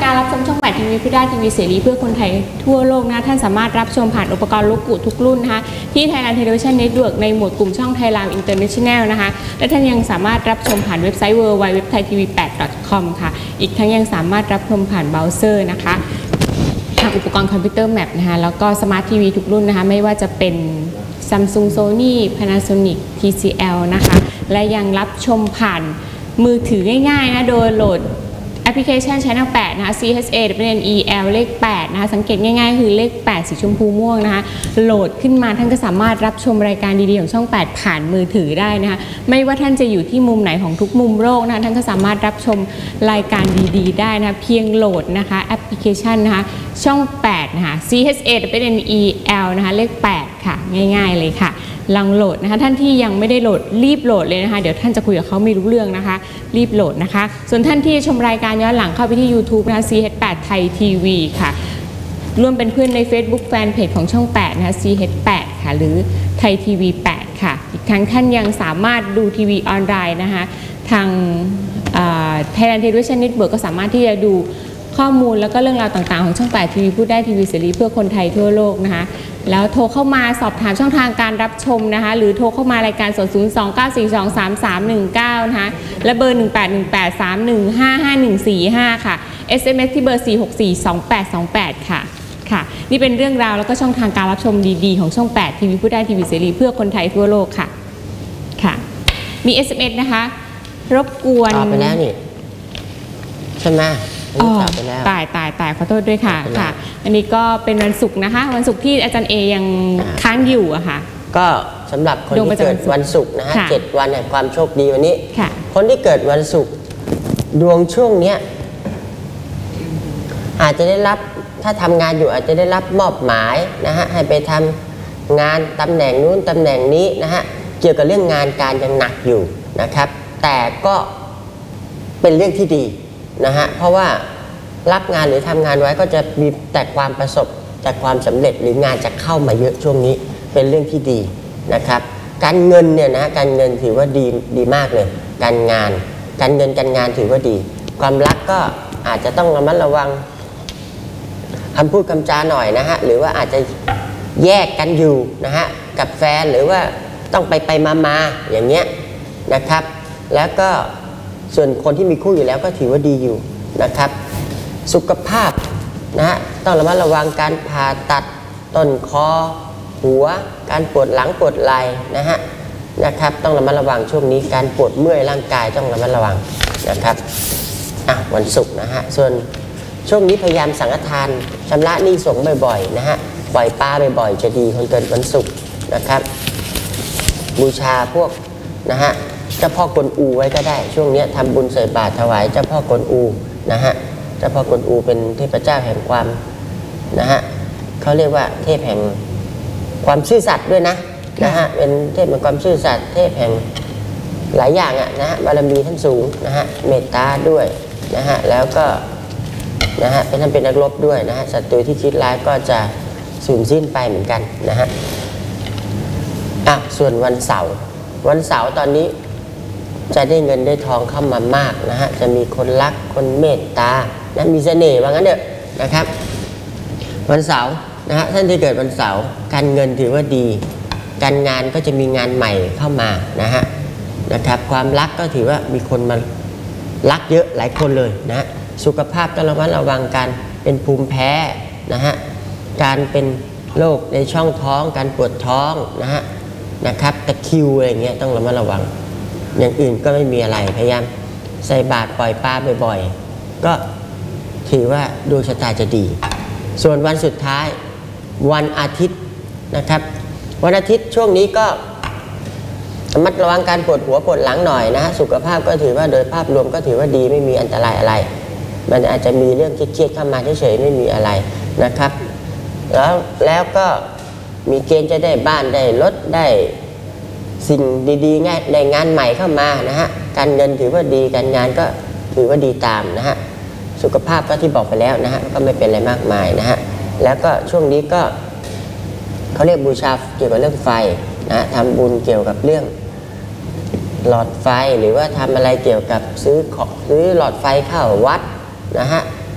การรับชมช่อง8 ทีวีพูดได้ทีวีเสรีเพื่อคนไทยทั่วโลกนะท่านสามารถรับชมผ่านอุปกรณ์ลูกกูทุกรุ่นนะคะที่ Thailand Television Network ในหมวดกลุ่มช่อง Thailand International นะคะและท่านยังสามารถรับชมผ่านเว็บไซต์ www.thaitv8.com ค่ะอีกทั้งยังสามารถรับชมผ่านเบราว์เซอร์นะคะทางอุปกรณ์คอมพิวเตอร์แมปนะคะแล้วก็สมาร์ททีวีทุกรุ่นนะคะไม่ว่าจะเป็น Samsung Sony Panasonic TCL นะคะและยังรับชมผ่านมือถือง่ายๆนะโดยโหลดแอปพลิเคชัน Channel 8 นะคะ CHAWNEL เลข 8 นะคะสังเกตง่ายๆคือเลข 8 สีชมพูม่วงนะคะโหลดขึ้นมาท่านก็สามารถรับชมรายการดีๆของช่อง 8 ผ่านมือถือได้นะคะไม่ว่าท่านจะอยู่ที่มุมไหนของทุกมุมโลกนะคะท่านก็สามารถรับชมรายการดีๆได้นะคะเพียงโหลดนะคะแอปพลิเคชันนะคะช่อง 8 นะคะ CHAWNEL นะคะเลข 8 ค่ะง่ายๆเลยค่ะลองโหลดนะคะท่านที่ยังไม่ได้โหลดรีบโหลดเลยนะคะเดี๋ยวท่านจะคุยกับเขาไม่รู้เรื่องนะคะรีบโหลดนะคะส่วนท่านที่ชมรายการย้อนหลังเข้าไปที่ YouTube นะคะ CH8 ไทยทีวีค่ะร่วมเป็นเพื่อนใน Facebook Fanpage ของช่อง 8 นะคะ CH8 ค่ะหรือไทยทีวี 8 ค่ะอีกทั้งท่านยังสามารถดูทีวีออนไลน์นะคะทางThailand Television Network ก็สามารถที่จะดูข้อมูลแล้วก็เรื่องราวต่างๆของช่อง 8 ทีวีพูดได้ทีวีเสรีเพื่อคนไทยทั่วโลกนะคะแล้วโทรเข้ามาสอบถามช่องทางการรับชมนะคะหรือโทรเข้ามารายการสด 029423319 นะคะและเบอร์ 181831555145 ค่ะ SMS ที่เบอร์ 4642828 ค่ะค่ะนี่เป็นเรื่องราวแล้วก็ช่องทางการรับชมดีๆของช่อง 8 ทีวีพูดได้ทีวีเสรีเพื่อคนไทยทั่วโลกค่ะค่ะมี SMS นะคะรบกวนตอบไปแล้วนี่ใช่ไหมตายขอโทษด้วยค่ะค่ะอันนี้ก็เป็นวันศุกร์นะคะวันศุกร์ที่อาจารย์เอยังค้างอยู่อะค่ะก็สำหรับคนที่เกิดวันศุกร์นะฮะ7 วันแห่งความโชคดีวันนี้คนที่เกิดวันศุกร์ดวงช่วงเนี้ยอาจจะได้รับถ้าทำงานอยู่อาจจะได้รับมอบหมายนะฮะให้ไปทำงานตำแหน่งนู้นตำแหน่งนี้นะฮะเกี่ยวกับเรื่องงานการยังหนักอยู่นะครับแต่ก็เป็นเรื่องที่ดีนะฮะเพราะว่ารับงานหรือทำงานไว้ก็จะมีแต่ความประสบจากความสำเร็จหรืองานจะเข้ามาเยอะช่วงนี้เป็นเรื่องที่ดีนะครับการเงินเนี่ยนะการเงินถือว่าดีมากเลยการเงินการงานถือว่าดีความรักก็อาจจะต้องระมัดระวังคำพูดคำจาหน่อยนะฮะหรือว่าอาจจะแยกกันอยู่นะฮะกับแฟนหรือว่าต้องไปมาอย่างเงี้ยนะครับแล้วก็ส่วนคนที่มีคู่อยู่แล้วก็ถือว่าดีอยู่นะครับสุขภาพนะฮะต้องระมัดระวังการผ่าตัดต้นคอหัวการปวดหลังปวดไหล่นะครับต้องระมัดระวังช่วงนี้การปวดเมื่อยร่างกายต้องระมัดระวังนะครับวันศุกร์นะฮะส่วนช่วงนี้พยายามสังฆทานชำระหนี้สงฆ์บ่อยๆนะฮะปล่อยปลาบ่อยๆจะดีคนเกิดวันศุกร์นะครับบูชาพวกนะฮะเจ้าพ่อกวนอูไว้ก็ได้ช่วงนี้ทำบุญใส่บาตรถวายเจ้าพ่อกวนอูนะฮะเจ้าพ่อกวนอูเป็นเทพเจ้าแห่งความนะฮะเขาเรียกว่าเทพแห่งความซื่อสัตย์ด้วยนะฮะเป็นเทพแห่งความซื่อสัตย์เทพแห่งหลายอย่างนะฮะบารมีท่านสูงนะฮะเมตตาด้วยนะฮะแล้วก็นะฮะท่านเป็นนักรบด้วยนะฮะศัตรูที่คิดร้ายก็จะสูญสิ้นไปเหมือนกันนะฮะส่วนวันเสาร์ตอนนี้จะได้เงินได้ทองเข้ามามากนะฮะจะมีคนรักคนเมตตานะมีเสน่ห์ว่างั้นเถอะนะครับวันเสาร์นะฮะท่านที่เกิดวันเสาร์การเงินถือว่าดีการงานก็จะมีงานใหม่เข้ามานะครับความรักก็ถือว่ามีคนมารักเยอะหลายคนเลยนะสุขภาพต้องระมัดระวังการเป็นภูมิแพ้นะฮะการเป็นโรคในช่องท้องการปวดท้องนะครับตะคริวอะไรเงี้ยต้องระมัดระวังอย่างอื่นก็ไม่มีอะไรพยายามใส่บาตรปล่อยปลาบ่อยๆก็ถือว่าดวงชะตาจะดีส่วนวันสุดท้ายวันอาทิตย์นะครับวันอาทิตย์ช่วงนี้ก็ระมัดระวังการปวดหัวปวดหลังหน่อยนะสุขภาพก็ถือว่าโดยภาพรวมก็ถือว่าดีไม่มีอันตรายอะไรมันอาจจะมีเรื่องเครียดๆเข้ามาเฉยๆไม่มีอะไรนะครับแล้วก็มีเกณฑ์จะได้บ้านได้รถได้สิ่งดีๆง่ายได้งานใหม่เข้ามานะฮะการเงินถือว่าดีการงานก็ถือว่าดีตามนะฮะสุขภาพก็ที่บอกไปแล้วนะฮะก็ไม่เป็นอะไรมากมายนะฮะแล้วก็ช่วงนี้ก็เขาเรียกบูชาเกี่ยวกับเรื่องไฟนะทำบุญเกี่ยวกับเรื่องหลอดไฟหรือว่าทำอะไรเกี่ยวกับซื้อหลอดไฟเข้าวัดนะฮะ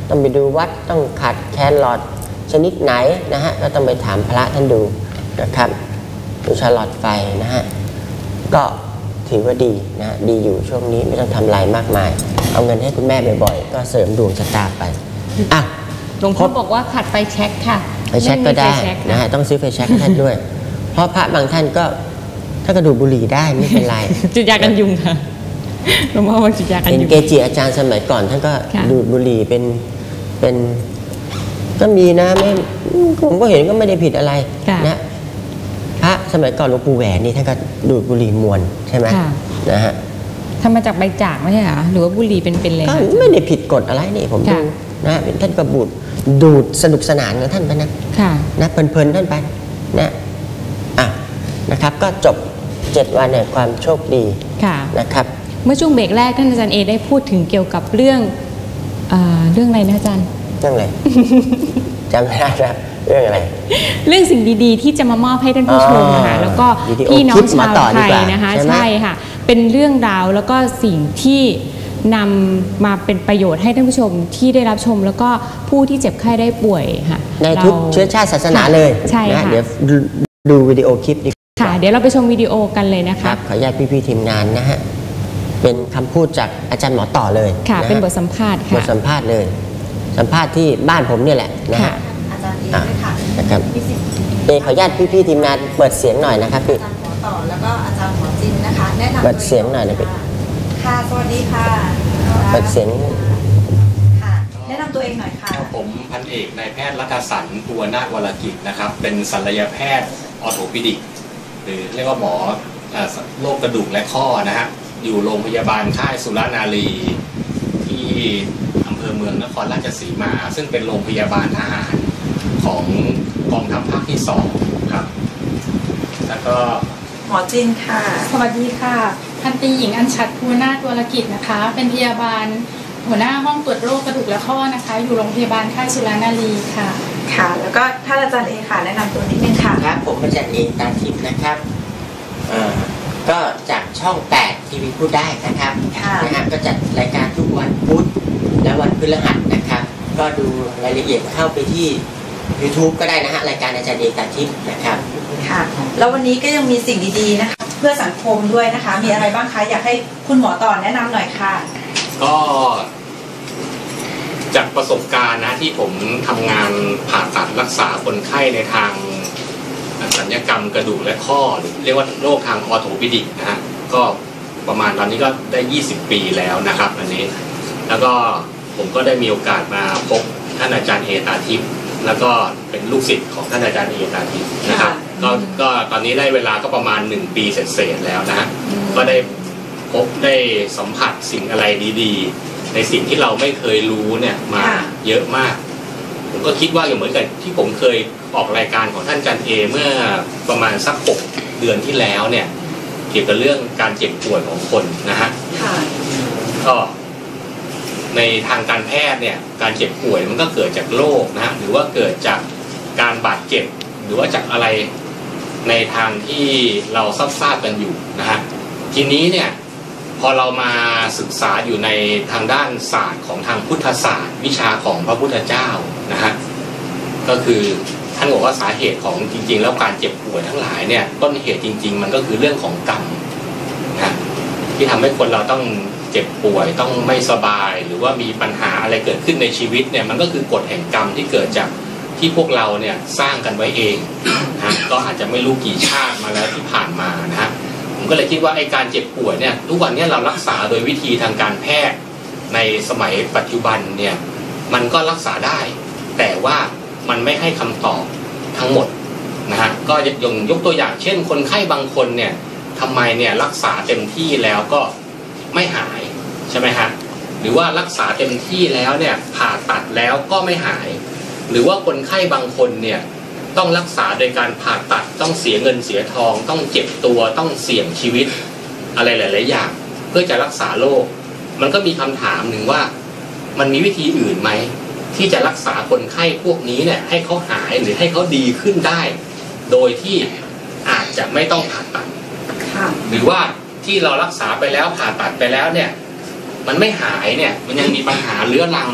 ต้องไปดูวัดต้องขัดแครอทชนิดไหนนะฮะก็ต้องไปถามพระท่านดูนะครับดูชาร์ลอตไฟนะฮะก็ถือว่าดีนะดีอยู่ช่วงนี้ไม่ต้องทำลายมากมายเอาเงินให้คุณแม่บ่อยๆก็เสริมดวงชะตาไปอ่ะหลวงพ่อบอกว่าขัดไฟแช็กค่ะไฟแช็กก็ได้นะฮะต้องซื้อไฟแช็กท่านด้วยเพราะพระบางท่านก็ถ้ากระดูกบุหรี่ได้ไม่เป็นไรจุดยากันยุงค่ะหลวงพ่อบอกจุดยากันยุงเป็นเกจิอาจารย์สมัยก่อนท่านก็ดูดบุหรี่เป็นก็มีนะไม่ผมก็เห็นก็ไม่ได้ผิดอะไรนะพระสมัยก่อนหลวงปู่แหวนนี่ท่านก็ดูดบุหรี่มวนใช่ไหมนะฮะทำมาจากใบจากไม่ใช่เหรอหรือว่าบุหรี่เป็นเลยก็ไม่ได้ผิดกฎอะไรนี่ผมดูนะท่านก็ดูดสนุกสนานของท่านไปนะเพลินๆท่านไปนะนะครับก็จบ7 วันแห่งความโชคดีนะครับเมื่อช่วงเบรกแรกท่านอาจารย์เอได้พูดถึงเกี่ยวกับเรื่องอะไรนะอาจารย์เรื่องอะไรจำไม่ได้แล้วเรื่องอะไรเรื่องสิ่งดีๆที่จะมามอบให้ท่านผู้ชมนะคะแล้วก็พี่น้องชาวไทยนะคะใช่ค่ะเป็นเรื่องราวแล้วก็สิ่งที่นำมาเป็นประโยชน์ให้ท่านผู้ชมที่ได้รับชมแล้วก็ผู้ที่เจ็บไข้ได้ป่วยค่ะในทุกเชื้อชาติศาสนาเลยใช่ค่ะเดี๋ยวดูวิดีโอคลิปดีค่ะเดี๋ยวเราไปชมวิดีโอกันเลยนะคะขออนุญาตพี่ๆทีมงานนะฮะเป็นคำพูดจากอาจารย์หมอต่อเลยค่ะเป็นบทสัมภาษณ์ค่ะบทสัมภาษณ์เลยสัมภาษณ์ที่บ้านผมเนี่ยแหละนะฮะอาจารย์เองค่ะนะครับขออนุญาตพี่ๆทีมงานเปิดเสียงหน่อยนะครับพี่อาจารย์หมอต่อแล้วก็อาจารย์หมอจินนะคะแนะนำเปิดเสียงหน่อยนะพี่ค่ะสวัสดีค่ะเปิดเสียงค่ะแนะนำตัวเองหน่อยค่ะผมพันเอกนายแพทย์รัฐสันต์ภูวนาถวรกิจนะครับเป็นศัลยแพทย์ออร์โธปิดิกหรือเรียกว่าหมอโรคกระดูกและข้อนะฮะอยู่โรงพยาบาลค่ายสุรนารีที่อำเภอเมืองนครราชสีมาซึ่งเป็นโรงพยาบาลทหารของกองทัพภาคที่2ครับแล้วก็หมอจินค่ะสวัสดีค่ะพันตรีหญิงอัญชัดภูวนาถวรกิจนะคะเป็นพยาบาลหัวหน้าห้องตรวจโรคกระดูกและข้อนะคะอยู่โรงพยาบาลค่ายสุรนารีค่ะค่ะแล้วก็ท่านอาจารย์เองค่ะแนะนำตัวนิดนึงค่ะครับผมอาจารย์เอกตาทิพย์นะครับก็จากช่อง8ทีวีพูดได้นะครับนะฮะก็จัดรายการทุกวันพุธและวันพฤหัสนะครับก็ดูรายละเอียดเข้าไปที่ YouTube ก็ได้นะฮะรายการอาจารย์เอกตาทิพย์นะครับค่ะแล้ววันนี้ก็ยังมีสิ่งดีๆนะคะเพื่อสังคมด้วยนะคะมีอะไรบ้างคะอยากให้คุณหมอต่อแนะนำหน่อยค่ะก็จากประสบการณ์นะที่ผมทำงานผ่าตัดรักษาคนไข้ในทางศัลยกรรมกระดูกและข้อหรือเรียกว่าโรคทางออร์โธปิดิกนะฮะก็ประมาณตอนนี้ก็ได้20 ปีแล้วนะครับอันนี้แล้วก็ผมก็ได้มีโอกาสมาพบท่านอาจารย์เอตาทิพย์แล้วก็เป็นลูกศิษย์ของท่านอาจารย์เอตาทิพย์นะครับก็ตอนนี้ได้เวลาก็ประมาณ1 ปีเศษๆแล้วนะฮะก็ได้พบได้สัมผัสสิ่งอะไรดีๆในสิ่งที่เราไม่เคยรู้เนี่ยมาเยอะมากผมก็คิดว่าอย่างเหมือนกับที่ผมเคยออกรายการของท่านอาจารย์เอเมื่อประมาณสัก6 เดือนที่แล้วเนี่ยเกี่ยวกับเรื่องการเจ็บป่วยของคนนะฮะก็ในทางการแพทย์เนี่ยการเจ็บป่วยมันก็เกิดจากโรคนะฮะหรือว่าเกิดจากการบาดเจ็บหรือว่าจากอะไรในทางที่เราทราบกันอยู่นะฮะทีนี้เนี่ยพอเรามาศึกษาอยู่ในทางด้านศาสตร์ของทางพุทธศาสตร์วิชาของพระพุทธเจ้านะฮะก็คือท่านบอกว่าสาเหตุของจริงๆแล้วการเจ็บป่วยทั้งหลายเนี่ยต้นเหตุจริงๆมันก็คือเรื่องของกรรมนะที่ทำให้คนเราต้องเจ็บป่วยต้องไม่สบายหรือว่ามีปัญหาอะไรเกิดขึ้นในชีวิตเนี่ยมันก็คือกฎแห่งกรรมที่เกิดจากที่พวกเราเนี่ยสร้างกันไว้เองนะก็อาจจะไม่รู้กี่ชาติมาแล้วที่ผ่านมานะฮะผมก็เลยคิดว่าไอ้การเจ็บป่วยเนี่ยทุกวันนี้เรารักษาโดยวิธีทางการแพทย์ในสมัยปัจจุบันเนี่ยมันก็รักษาได้แต่ว่ามันไม่ให้คำตอบทั้งหมดนะฮะก็ยกตัวอย่างเช่นคนไข้บางคนเนี่ยทำไมเนี่ยรักษาเต็มที่แล้วก็ไม่หายใช่ไหมฮะหรือว่ารักษาเต็มที่แล้วเนี่ยผ่าตัดแล้วก็ไม่หายหรือว่าคนไข้บางคนเนี่ยต้องรักษาโดยการผ่าตัดต้องเสียเงินเสียทองต้องเจ็บตัวต้องเสี่ยงชีวิตอะไรหลายๆอย่างเพื่อจะรักษาโรคมันก็มีคำถามหนึ่งว่ามันมีวิธีอื่นไหมที่จะรักษาคนไข้พวกนี้เนี่ยให้เขาหายหรือให้เขาดีขึ้นได้โดยที่อาจจะไม่ต้องผ่าตัดหรือว่าที่เรารักษาไปแล้วผ่าตัดไปแล้วเนี่ยมันไม่หายเนี่ยมันยังมีปัญหาเรื้อรัง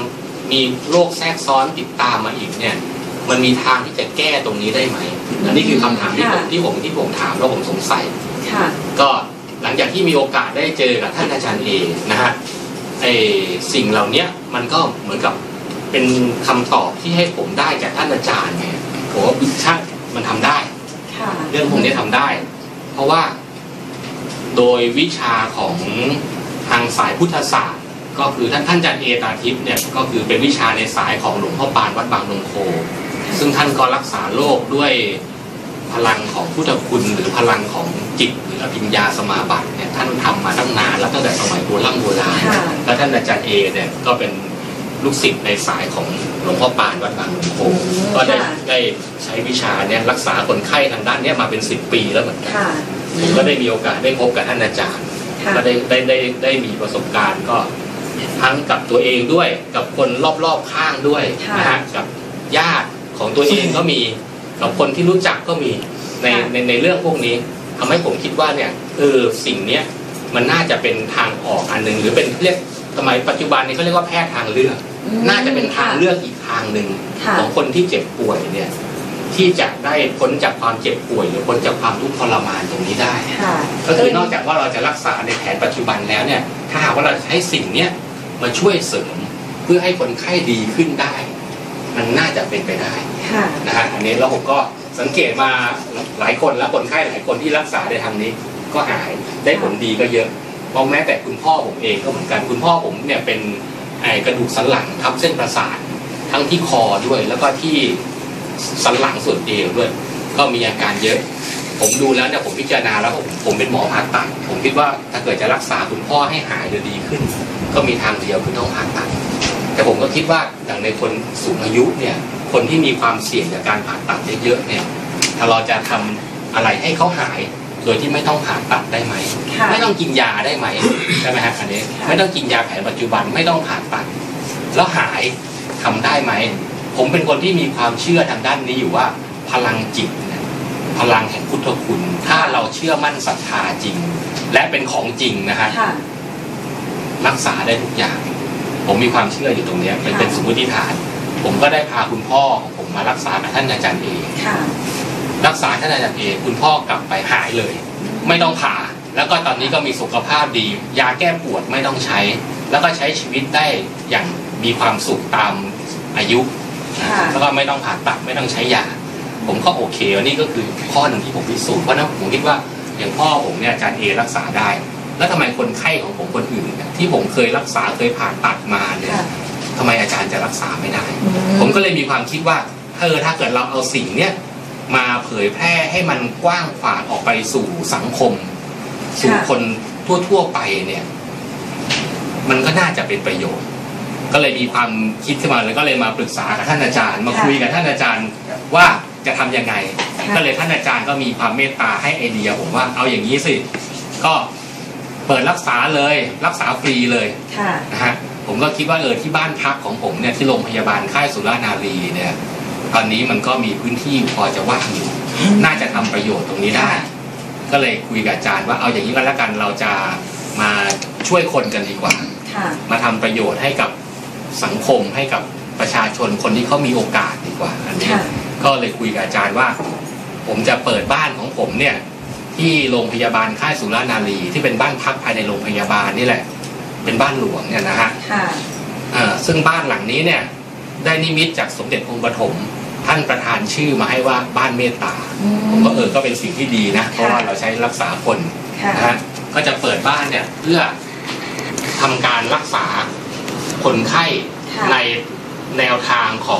มีโรคแทรกซ้อนติดตามมาอีกเนี่ยมันมีทางที่จะแก้ตรงนี้ได้ไหมอันนี้คือคำถามที่ผมถามแล้วผมสงสัยก็หลังจากที่มีโอกาสได้เจอกับท่านอาจารย์เอนะฮะสิ่งเหล่านี้มันก็เหมือนกับเป็นคำตอบที่ให้ผมได้จากท่านอาจารย์ไงผมว่าช่างมันทำได้เรื่องพวกนี้ทำได้เพราะว่าโดยวิชาของทางสายพุทธศาสตร์ก็คือท่านอาจารย์เอตาทิพย์เนี่ยก็คือเป็นวิชาในสายของหลวงพ่อปานวัดบางนงโคซึ่งท่านก็รักษาโรคด้วยพลังของพุทธคุณหรือพลังของจิตหรืออภิญญาสมาบัติเนี่ยท่านทำมาตั้งนานแล้วตั้งแต่สมัยโบราณแล้วท่านอาจารย์เอเนี่ยก็เป็นลูกศิษย์ในสายของหลวงพ่อปานวัดบางนงโคก็ได้ใช้วิชาเนี่ยรักษาคนไข้ทางด้านนี้มาเป็น10 ปีแล้วเหมือนกันผมก็ได้มีโอกาสได้พบกับท่านอาจารย์ก็ได้มีประสบการณ์ก็ทั้งกับตัวเองด้วยกับคนรอบๆข้างด้วยนะฮะกับญาติของตัวเองก็มีกับคนที่รู้จักก็มีในเรื่องพวกนี้ทำให้ผมคิดว่าเนี่ยสิ่งเนี้ยมันน่าจะเป็นทางออกอันหนึ่งหรือเป็นเรียกสมัยปัจจุบันนี้เขาเรียกว่าแพทย์ทางเลือกน่าจะเป็นทางเลือกอีกทางหนึ่งของคนที่เจ็บป่วยเนี่ยที่จะได้พ้นจากความเจ็บป่วยหรือพ้นจากความทุกข์ทรมานตรงนี้ได้ก็คือนอกจากว่าเราจะรักษาในแผนปัจจุบันแล้วเนี่ยถ้าหากว่าเราใช้สิ่งเนี้ยมาช่วยเสริมเพื่อให้คนไข้ดีขึ้นได้มันน่าจะเป็นไปได้นะฮะอันนี้แล้วผมก็สังเกตมาหลายคนแล้วคนไข้หลายคนที่รักษาในทางนี้ก็หายได้ผลดีก็เยอะเพราะแม้แต่คุณพ่อผมเองก็เหมือนกันคุณพ่อผมเนี่ยเป็นกระดูกสันหลังทับเส้นประสาททั้งที่คอด้วยแล้วก็ที่สันหลังส่วนเอวด้วยก็มีอาการเยอะผมดูแล้วเนี่ยผมพิจารณาแล้วผมเป็นหมอผ่าตัดผมคิดว่าถ้าเกิดจะรักษาคุณพ่อให้หายหรือดีขึ้นก็มีทางเดียวคือต้องผ่าตัดแต่ผมก็คิดว่าอย่างในคนสูงอายุเนี่ยคนที่มีความเสี่ยงจากการผ่าตัดเยอะๆเนี่ยถ้าเราจะทำอะไรให้เขาหายโดยที่ไม่ต้องผ่าตัดได้ไหมไม่ต้องกินยาได้ไหมใช่ไหมฮะอันนี้ไม่ต้องกินยาแผนปัจจุบันไม่ต้องผ่าตัดแล้วหายทำได้ไหมผมเป็นคนที่มีความเชื่อทางด้านนี้อยู่ว่าพลังจิตพลังแห่งพุทธคุณถ้าเราเชื่อมั่นศรัทธาจริงและเป็นของจริงนะฮะรักษาได้ทุกอย่างผมมีความเชื่ออยู่ตรงนี้เป็นสมมติฐานผมก็ได้พาคุณพ่อของผมมารักษากับท่านอาจารย์เอรักษาท่านอาจารย์เอคุณพ่อกลับไปหายเลยไม่ต้องผ่าแล้วก็ตอนนี้ก็มีสุขภาพดียาแก้ปวดไม่ต้องใช้แล้วก็ใช้ชีวิตได้อย่างมีความสุขตามอายุแล้วก็ไม่ต้องผ่าตัดไม่ต้องใช้ยาผมก็โอเคนี่ก็คือข้อหนึ่งที่ผมพิสูจน์เพราะนั้นผมคิดว่าอย่างพ่อผมเนี่ยอาจารย์เอรักษาได้แล้วทำไมคนไข้ของผมคนอื่นที่ผมเคยรักษาเคยผ่าตัดมาเนี่ยทำไมอาจารย์จะรักษาไม่ได้ผมก็เลยมีความคิดว่าถ้าเกิดเราเอาสิ่งเนี้ยมาเผยแพร่ให้มันกว้างขวางออกไปสู่สังคมสู่คนทั่วไปเนี่ยมันก็น่าจะเป็นประโยชน์ก็เลยมีความคิดขึ้นมาเลยก็เลยมาปรึกษากับท่านอาจารย์มาคุยกับท่านอาจารย์ว่าจะทำยังไงก็เลยท่านอาจารย์ก็มีความเมตตาให้ไอเดียผมว่าเอาอย่างนี้สิก็เปิดรักษาเลยรักษาฟรีเลยนะฮะผมก็คิดว่าที่บ้านพักของผมเนี่ยที่โรงพยาบาลค่ายสุรานารีเนี่ยตอนนี้มันก็มีพื้นที่พอจะว่างอยู่น่าจะทำประโยชน์ตรงนี้ได้ก็เลยคุยกับอาจารย์ว่าเอาอย่างนี้ก็แล้วกันเราจะมาช่วยคนกันดีกว่ามาทำประโยชน์ให้กับสังคมให้กับประชาชนคนที่เขามีโอกาสดีกว่าอันนี้ก็เลยคุยกับอาจารย์ว่าผมจะเปิดบ้านของผมเนี่ยที่โรงพยาบาลค่ายสุรานารีที่เป็นบ้านพักภายในโรงพยาบาลนี่แหละเป็นบ้านหลวงเนี่ยนะฮะซึ่งบ้านหลังนี้เนี่ยได้นิมิตจากสมเด็จองค์ปฐมท่านประทานชื่อมาให้ว่าบ้านเมตตาผมก็ก็เป็นสิ่งที่ดีนะเพราะว่าเราใช้รักษาคนนะฮะก็จะเปิดบ้านเนี่ยเพื่อทำการรักษาคนไข้ในแนวทางของ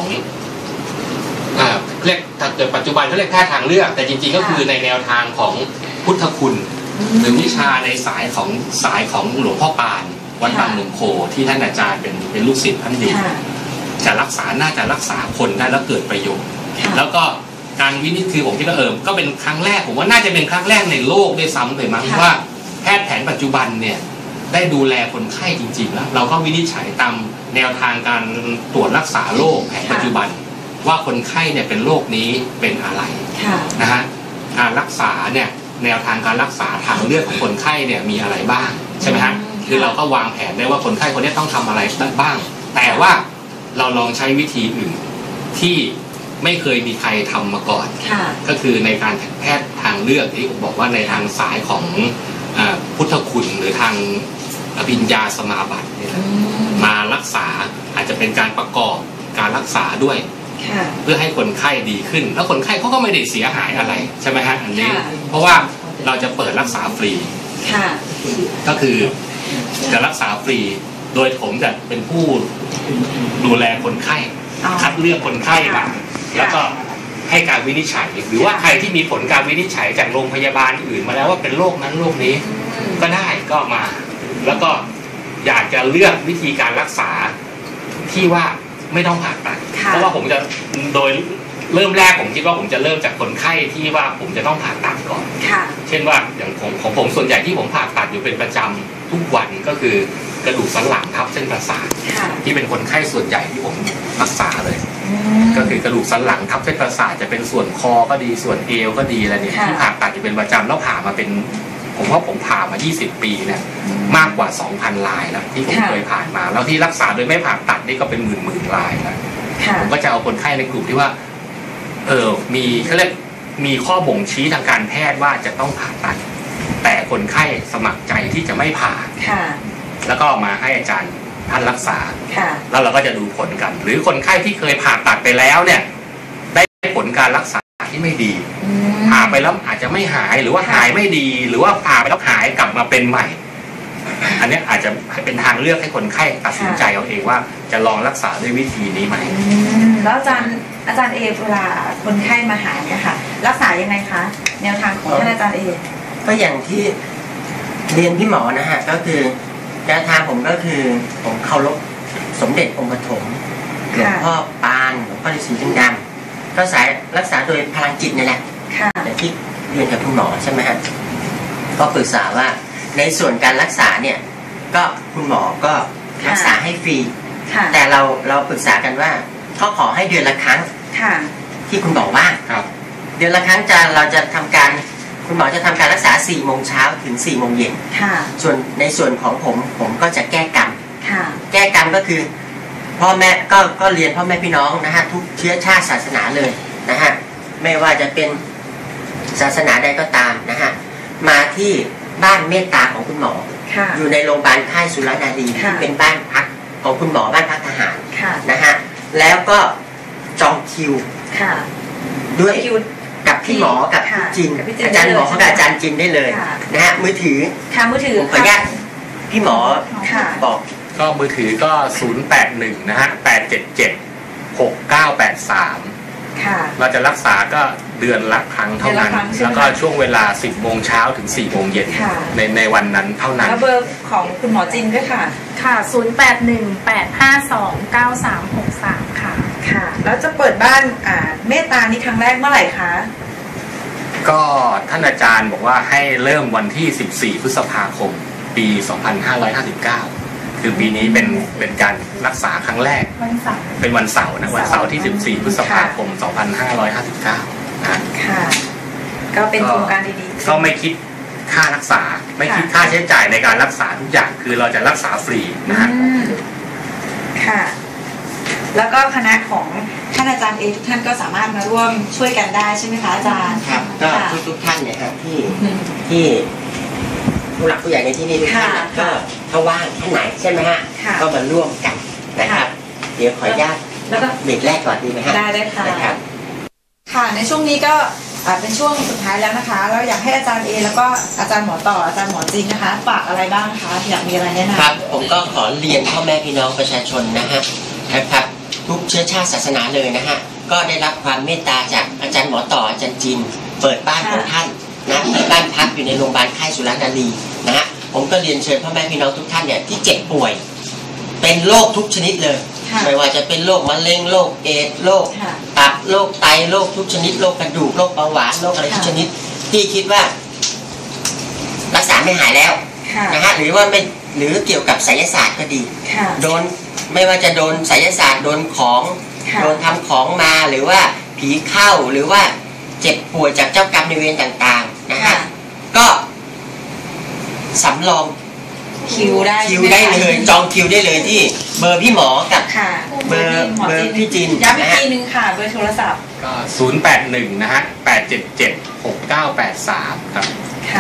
เรียกปัจจุบันเขาเรียกแพทย์ทางเลือกแต่จริงๆก็คือในแนวทางของพุทธคุณหรือวิชาในสายของหลวงพ่อปานวัดบางนงโคที่ท่านอาจารย์เป็นลูกศิษย์ท่านอยู่จะรักษาน่าจะรักษาคนได้แล้วเกิดประโยชน์แล้วก็การวินิจคือผมคิดว่าก็เป็นครั้งแรกผมว่าน่าจะเป็นครั้งแรกในโลกด้วยซ้ำเลยมั้งว่าแพทย์แผนปัจจุบันเนี่ยได้ดูแลคนไข้จริงๆแล้วเราก็วินิจฉัยตามแนวทางการตรวจรักษาโรคแผนปัจจุบันว่าคนไข้เนี่ยเป็นโรคนี้เป็นอะไรนะฮะการรักษาเนี่ยแนวทางการรักษาทางเลือกของคนไข้เนี่ยมีอะไรบ้างใช่ไหมฮะคือเราก็วางแผนได้ว่าคนไข้คนนี้ต้องทำอะไรบ้างแต่ว่าเราลองใช้วิธีอื่นที่ไม่เคยมีใครทำมาก่อนก็คือในการแพทย์ทางเลือกที่ผมบอกว่าในทางสายของพุทธคุณหรือทางอภิญญาสมาบัตินี่แหละมารักษาอาจจะเป็นการประกอบการรักษาด้วยเพื่อให้คนไข้ดีขึ้นแล้วคนไข้เขาก็ไม่ได้เสียหายอะไรใช่ไหมฮะอันนี้เพราะว่าเราจะเปิดรักษาฟรีก็คือจะรักษาฟรีโดยผมจะเป็นผู้ดูแลคนไข้คัดเลือกคนไข้มาแล้วก็ให้การวินิจฉัยหรือว่าใครที่มีผลการวินิจฉัยจากโรงพยาบาลอื่นมาแล้วว่าเป็นโรคนั้นโรคนี้ก็ได้ก็มาแล้วก็อยากจะเลือกวิธีการรักษาที่ว่าไม่ต้องผ่าตัดเพราะว่าผมจะโดยเริ่มแรกผมคิดว่าผมจะเริ่มจากคนไข้ที่ว่าผมจะต้องผ่าตัดก่อนเช่นว่าอย่างของผมส่วนใหญ่ที่ผมผ่าตัดอยู่เป็นประจำทุกวันก็คือกระดูกสันหลังทับเส้นประสาทที่เป็นคนไข้ส่วนใหญ่ที่ผมรักษาเลยก็คือกระดูกสันหลังทับเส้นประสาทจะเป็นส่วนคอก็ดีส่วนเอวก็ดีอะไรเนี่ยที่ผ่าตัดอยู่เป็นประจำแล้วผ่ามาเป็นผมว่าผมผ่ามา20 ปีเนี่ยมากกว่า 2,000 รายแล้วที่ผมเคยผ่านมาแล้วที่รักษาโดยไม่ผ่าตัดนี่ก็เป็นหมื่นรายแล้วผมก็จะเอาคนไข้ในกลุ่มที่ว่ามีเขาเรียกมีข้อบ่งชี้ทางการแพทย์ว่าจะต้องผ่าตัดแต่คนไข้สมัครใจที่จะไม่ผ่าแล้วก็มาให้อาจารย์ท่านรักษาแล้วเราก็จะดูผลกันหรือคนไข้ที่เคยผ่าตัดไปแล้วเนี่ยได้ผลการรักษาที่ไม่ดีผ่าไปแล้วอาจจะไม่หายหรือว่าหายไม่ดีหรือว่าผ่าไปแล้วหายกลับมาเป็นใหม่อันนี้อาจจะเป็นทางเลือกให้คนไข้ตัดสินใจเอาเองว่าจะลองรักษาด้วยวิธีนี้ไหมแล้วอาจารย์เอเวลาคนไข้มาหาเนี่ยค่ะรักษายังไงคะแนวทางของท่านอาจารย์เอก็อย่างที่เรียนพี่หมอนะฮะก็คือแนวทางผมก็คือผมเคารพสมเด็จองค์ปฐมหลวงพ่อปานหลวงพ่อฤาษีลิงดำก็สายรักษาโดยพลังจิตนี่แหละแต่ที่เรียนกับคุณหมอใช่ไหมฮะก็ปรึกษาว่าในส่วนการรักษาเนี่ยก็คุณหมอก็รักษาให้ฟรีแต่เราปรึกษากันว่าเขาขอให้เดือนละครั้งที่คุณหมอว่างเดือนละครั้งเราจะทำการคุณหมอจะทำการรักษา4 โมงเช้าถึง4 โมงเย็นส่วนในส่วนของผมก็จะแก้กรรมแก้กรรมก็คือพ่อแม่ก็เรียนพ่อแม่พี่น้องนะฮะทุกเชื้อชาติศาสนาเลยนะฮะไม่ว่าจะเป็นศาสนาใดก็ตามนะฮะมาที่บ้านเมตตาของคุณหมออยู่ในโรงพยาบาลค่ายสุรนารีที่เป็นบ้านพักของคุณหมอบ้านพักทหารนะฮะแล้วก็จองคิวด้วยกับพี่หมอกับพี่จินอาจารย์หมอเขากับอาจารย์จินได้เลยนะฮะมือถือขออนุญาตพี่หมอบอกก็มือถือก็081นะฮะ877 6983เราจะรักษาก็เดือนละครั้งเท่านั้นแล้วก็ช่วงเวลา10 โมงเช้าถึง4 โมงเย็นในวันนั้นเท่านั้นแล้วเบอร์ของคุณหมอจินด้วยค่ะ 0818529363 ค่ะแล้วจะเปิดบ้านเมตตานี้ครั้งแรกเมื่อไหร่คะก็ท่านอาจารย์บอกว่าให้เริ่มวันที่14 พฤษภาคมปี 2559คือปีนี้เป็นการรักษาครั้งแรกเป็นวันเสาร์นะวันเสาร์ที่14 พฤษภาคม 2559นะค่ะก็เป็นโครงการดีๆก็ไม่คิดค่ารักษาไม่คิดค่าใช้จ่ายในการรักษาทุกอย่างคือเราจะรักษาฟรีนะฮะค่ะแล้วก็คณะของท่านอาจารย์เอทุกท่านก็สามารถมาร่วมช่วยกันได้ใช่ไหมคะอาจารย์ครับก็ทุกท่านเนี่ยครับที่ผู้หลักผู้ใหญ่ในที่นี้ทุกท่านก็ถ้าว่างท่านไหนใช่ไหมฮะก็มาร่วมกันนะครับเดี๋ยวขออนุญาตแล้วก็เบรกแรกก่อนดีไหมฮะได้ค่ะค่ะในช่วงนี้ก็เป็นช่วงสุดท้ายแล้วนะคะเราอยากให้อาจารย์เอแล้วก็อาจารย์หมอต่ออาจารย์หมอจริงนะคะฝากอะไรบ้างคะอยากมีอะไรแนะนำครับผมก็ขอเรียนพ่อแม่พี่น้องประชาชนนะครับทุกเชื้อชาติศาสนาเลยนะฮะก็ได้รับความเมตตาจากอาจารย์หมอต่ออาจารย์จินเปิดบ้านของท่านนะที่บ้านพักอยู่ในโรงพยาบาลค่ายสุรนารีนะฮะผมก็เรียนเชิญพ่อแม่พี่น้องทุกท่านเนี่ยที่เจ็บป่วยเป็นโรคทุกชนิดเลยไม่ว่าจะเป็นโรคมะเร็งโรคเอดส์โรคตับโรคไตโรคทุกชนิดโรคกระดูกโรคเบาหวานโรคอะไรทุกชนิดที่คิดว่ารักษาไม่หายแล้วนะฮะหรือว่าไม่หรือเกี่ยวกับไสยศาสตร์ก็ดีโดนไม่ว่าจะโดนไสยศาสตร์โดนทำของมาหรือว่าผีเข้าหรือว่าเจ็บป่วยจากเจ้ากรรมนายเวรต่างๆนะฮะก็สำรองคิวได้คิวได้เลยจองคิวได้เลยที่เบอร์พี่หมอกับค่ะเบอร์พี่จินย้ำอีกทีนึงค่ะเบอร์โทรศัพท์ก็081นะฮะ877 6983ครับค่ะ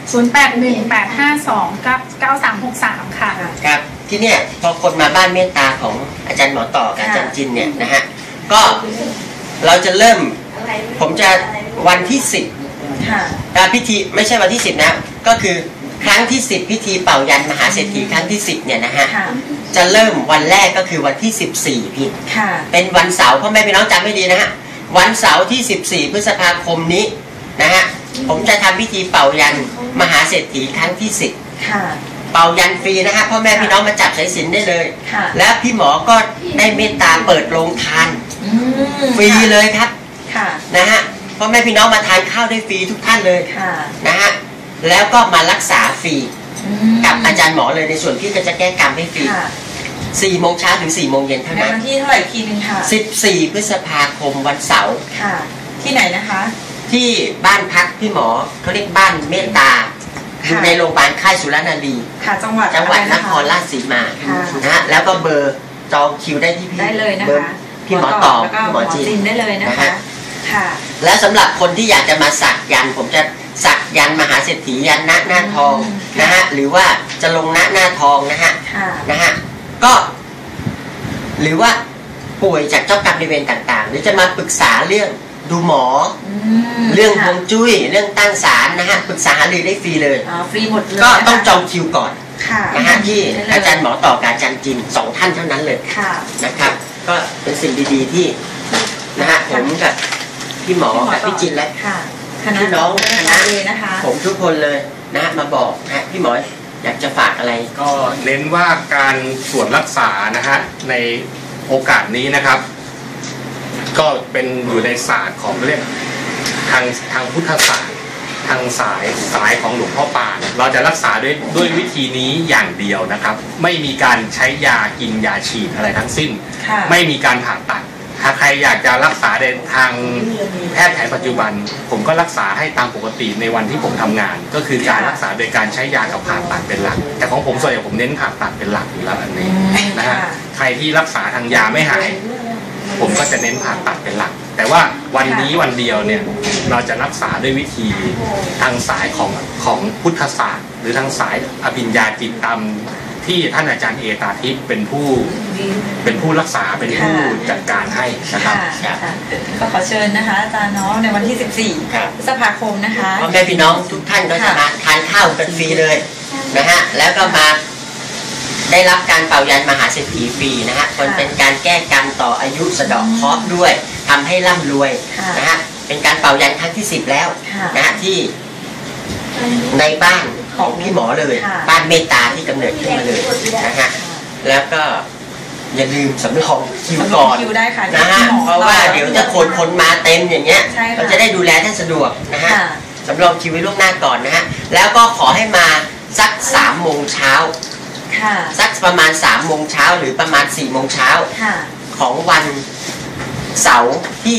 0818529363 ค่ะครับที่เนี่ยพอคนมาบ้านเมตตาของอาจารย์หมอต่อกับอาจารย์จินเนี่ยนะฮะก็เราจะเริ่มผมจะวันที่10 ค่ะพิธีไม่ใช่วันที่10นะก็คือครั้งที่10พิธีเป่ายันมหาเศรษฐีครั้งที่10เนี่ยนะฮะค่ะจะเริ่มวันแรกก็คือวันที่14พี่ค่ะเป็นวันเสาร์พ่อแม่พี่น้องจำไม่ดีนะฮะวันเสาร์ที่14พฤษภาคมนี้นะฮะผมจะทำพิธีเป่ายันมหาเศรษฐีครั้งที่10 ค่ะเป่ายันฟรีนะฮะพ่อแม่พี่น้องมาจับสายสิญจน์ได้เลยค่ะและพี่หมอก็ได้เมตตาเปิดโรงทานอืมฟรีเลยครับค่ะนะฮะพ่อแม่พี่น้องมาทานข้าวได้ฟรีทุกท่านเลยค่ะนะฮะแล้วก็มารักษาฟรีอืมกับอาจารย์หมอเลยในส่วนที่ก็จะแก้กรรมให้ฟรีค่ะ 4 โมงเช้าถึง 4 โมงเย็นเท่าในนั้นวันที่เท่าไหร่อีกทีนึงค่ะ 14 พฤษภาคมวันเสาร์ค่ะ ที่ไหนนะคะที่บ้านพักพี่หมอเขาเรียกบ้านเมตตาอยู่ในโรงพยาบาลค่ายสุรนารีค่ะจังหวัดจังหวัดอะนไะะครราชสีมาค่ะนะฮะแล้วก็เบอร์จองคิวได้ที่พี่ได้เลยนะบอร์คะพี่หมอต่อแล้วก็พี่หหมมออจิจินนได้เลยนะนะคะ ฮะค่ะและสำหรับคนที่อยากจะมาสักยันต์ผมจะสักยันต์มหาเศรษฐียันต์หน้าทองอืมนะฮะหรือว่าจะลงหน้าทองนะฮะค่ะนะฮะก็หรือว่าป่วยจากเจ้ากรรมนายเวรต่างๆ หรือจะมาปรึกษาเรื่องดูหมออืมเรื่องฮค่ะวงจุ้ยเรื่องตั้งศาลนะฮะปรึกษาหารือได้ฟรีเลยอ๋อฟรีหมดเลยก็ต้องนะคะจองคิวก่อนค่ะนะฮะที่ได้เลยอาจารย์หมอต่อกับอาจารย์จิน2 ท่านเท่านั้นเลยค่ะนะครับ ก็เป็นสิ่งดีๆที่นะฮะผมกับพี่หมอกับพี่จินและค่ะคณะพี่น้องคณะเอนะคะผมทุกคนเลยนะฮะมาบอกนะฮะพี่หมออยากจะฝากอะไรก็เน้นว่าการตรวจรักษานะฮะในโอกาสนี้นะครับ ก็เป็นอยู่ในศาสตร์ของเรียกทางพุทธศาสตร์ทางสายของหลวงพ่อปานเราจะรักษาด้วยวิธีนี้อย่างเดียวนะครับ ไม่มีการใช้ยากินยาฉีดอะไรทั้งสิ้นค่ะไม่มีการผ่าตัด ถ้าใครอยากจะรักษาในทางแพทย์แผนปัจจุบัน ผมก็รักษาให้ตามปกติในวันที่ผมทำงาน ก็คือการรักษาโดยการใช้ยากับผ่าตัดเป็นหลัก แต่ของผมส่วนใหญ่ผมเน้นผ่าตัดเป็นหลักอยู่แล้วอันนี้นะฮะค่ะใครที่รักษาทางยาไม่หาย ผมก็จะเน้นผ่าตัดเป็นหลัก แต่ว่าวันนี้วันเดียวเนี่ยเราจะรักษาด้วยวิธีทางสายของพุทธศาสตร์ หรือทางสายอภิญญาจิตตามที่ท่านอาจารย์เอตาทิพย์เป็นผู้รักษาเป็นผู้จัดการให้นะครับค่ะค่ะก็ขอเชิญนะคะอาจารย์เนาะในวันที่ครับ 14 พฤษภาคมนะคะพ่อแม่พี่น้องทุกท่านก็จะมาทานข้าวกันฟรีเลยนะฮะแล้วก็มาได้รับการเป่ายันมหาเศรษฐีฟรีนะฮะมันเป็นการแก้กรรมต่ออายุสะเดาะเคราะห์ด้วยทำให้ร่ำรวยค่ะนะฮะเป็นการเป่ายันครั้งที่10แล้วค่ะนะฮะที่ในบ้านของพี่หมอเลยค่ะบ้านเมตตาที่กำเนิดขึ้นมาเลยนะฮะแล้วก็อย่าลืมสำรองคิวก่อนสำรองคิวได้ค่ะนะฮะที่หมอเพราะว่าเดี๋ยวจะคนมาเต็มอย่างเงี้ยใช่ค่ะเราจะได้ดูแลท่านสะดวกนะฮะค่ะสำรองคิวไว้ล่วงหน้าก่อนนะฮะแล้วก็ขอให้มาสัก3 โมงเช้าค่ะสักประมาณ3 โมงเช้าหรือประมาณ4 โมงเช้าค่ะของวันเสาร์ที่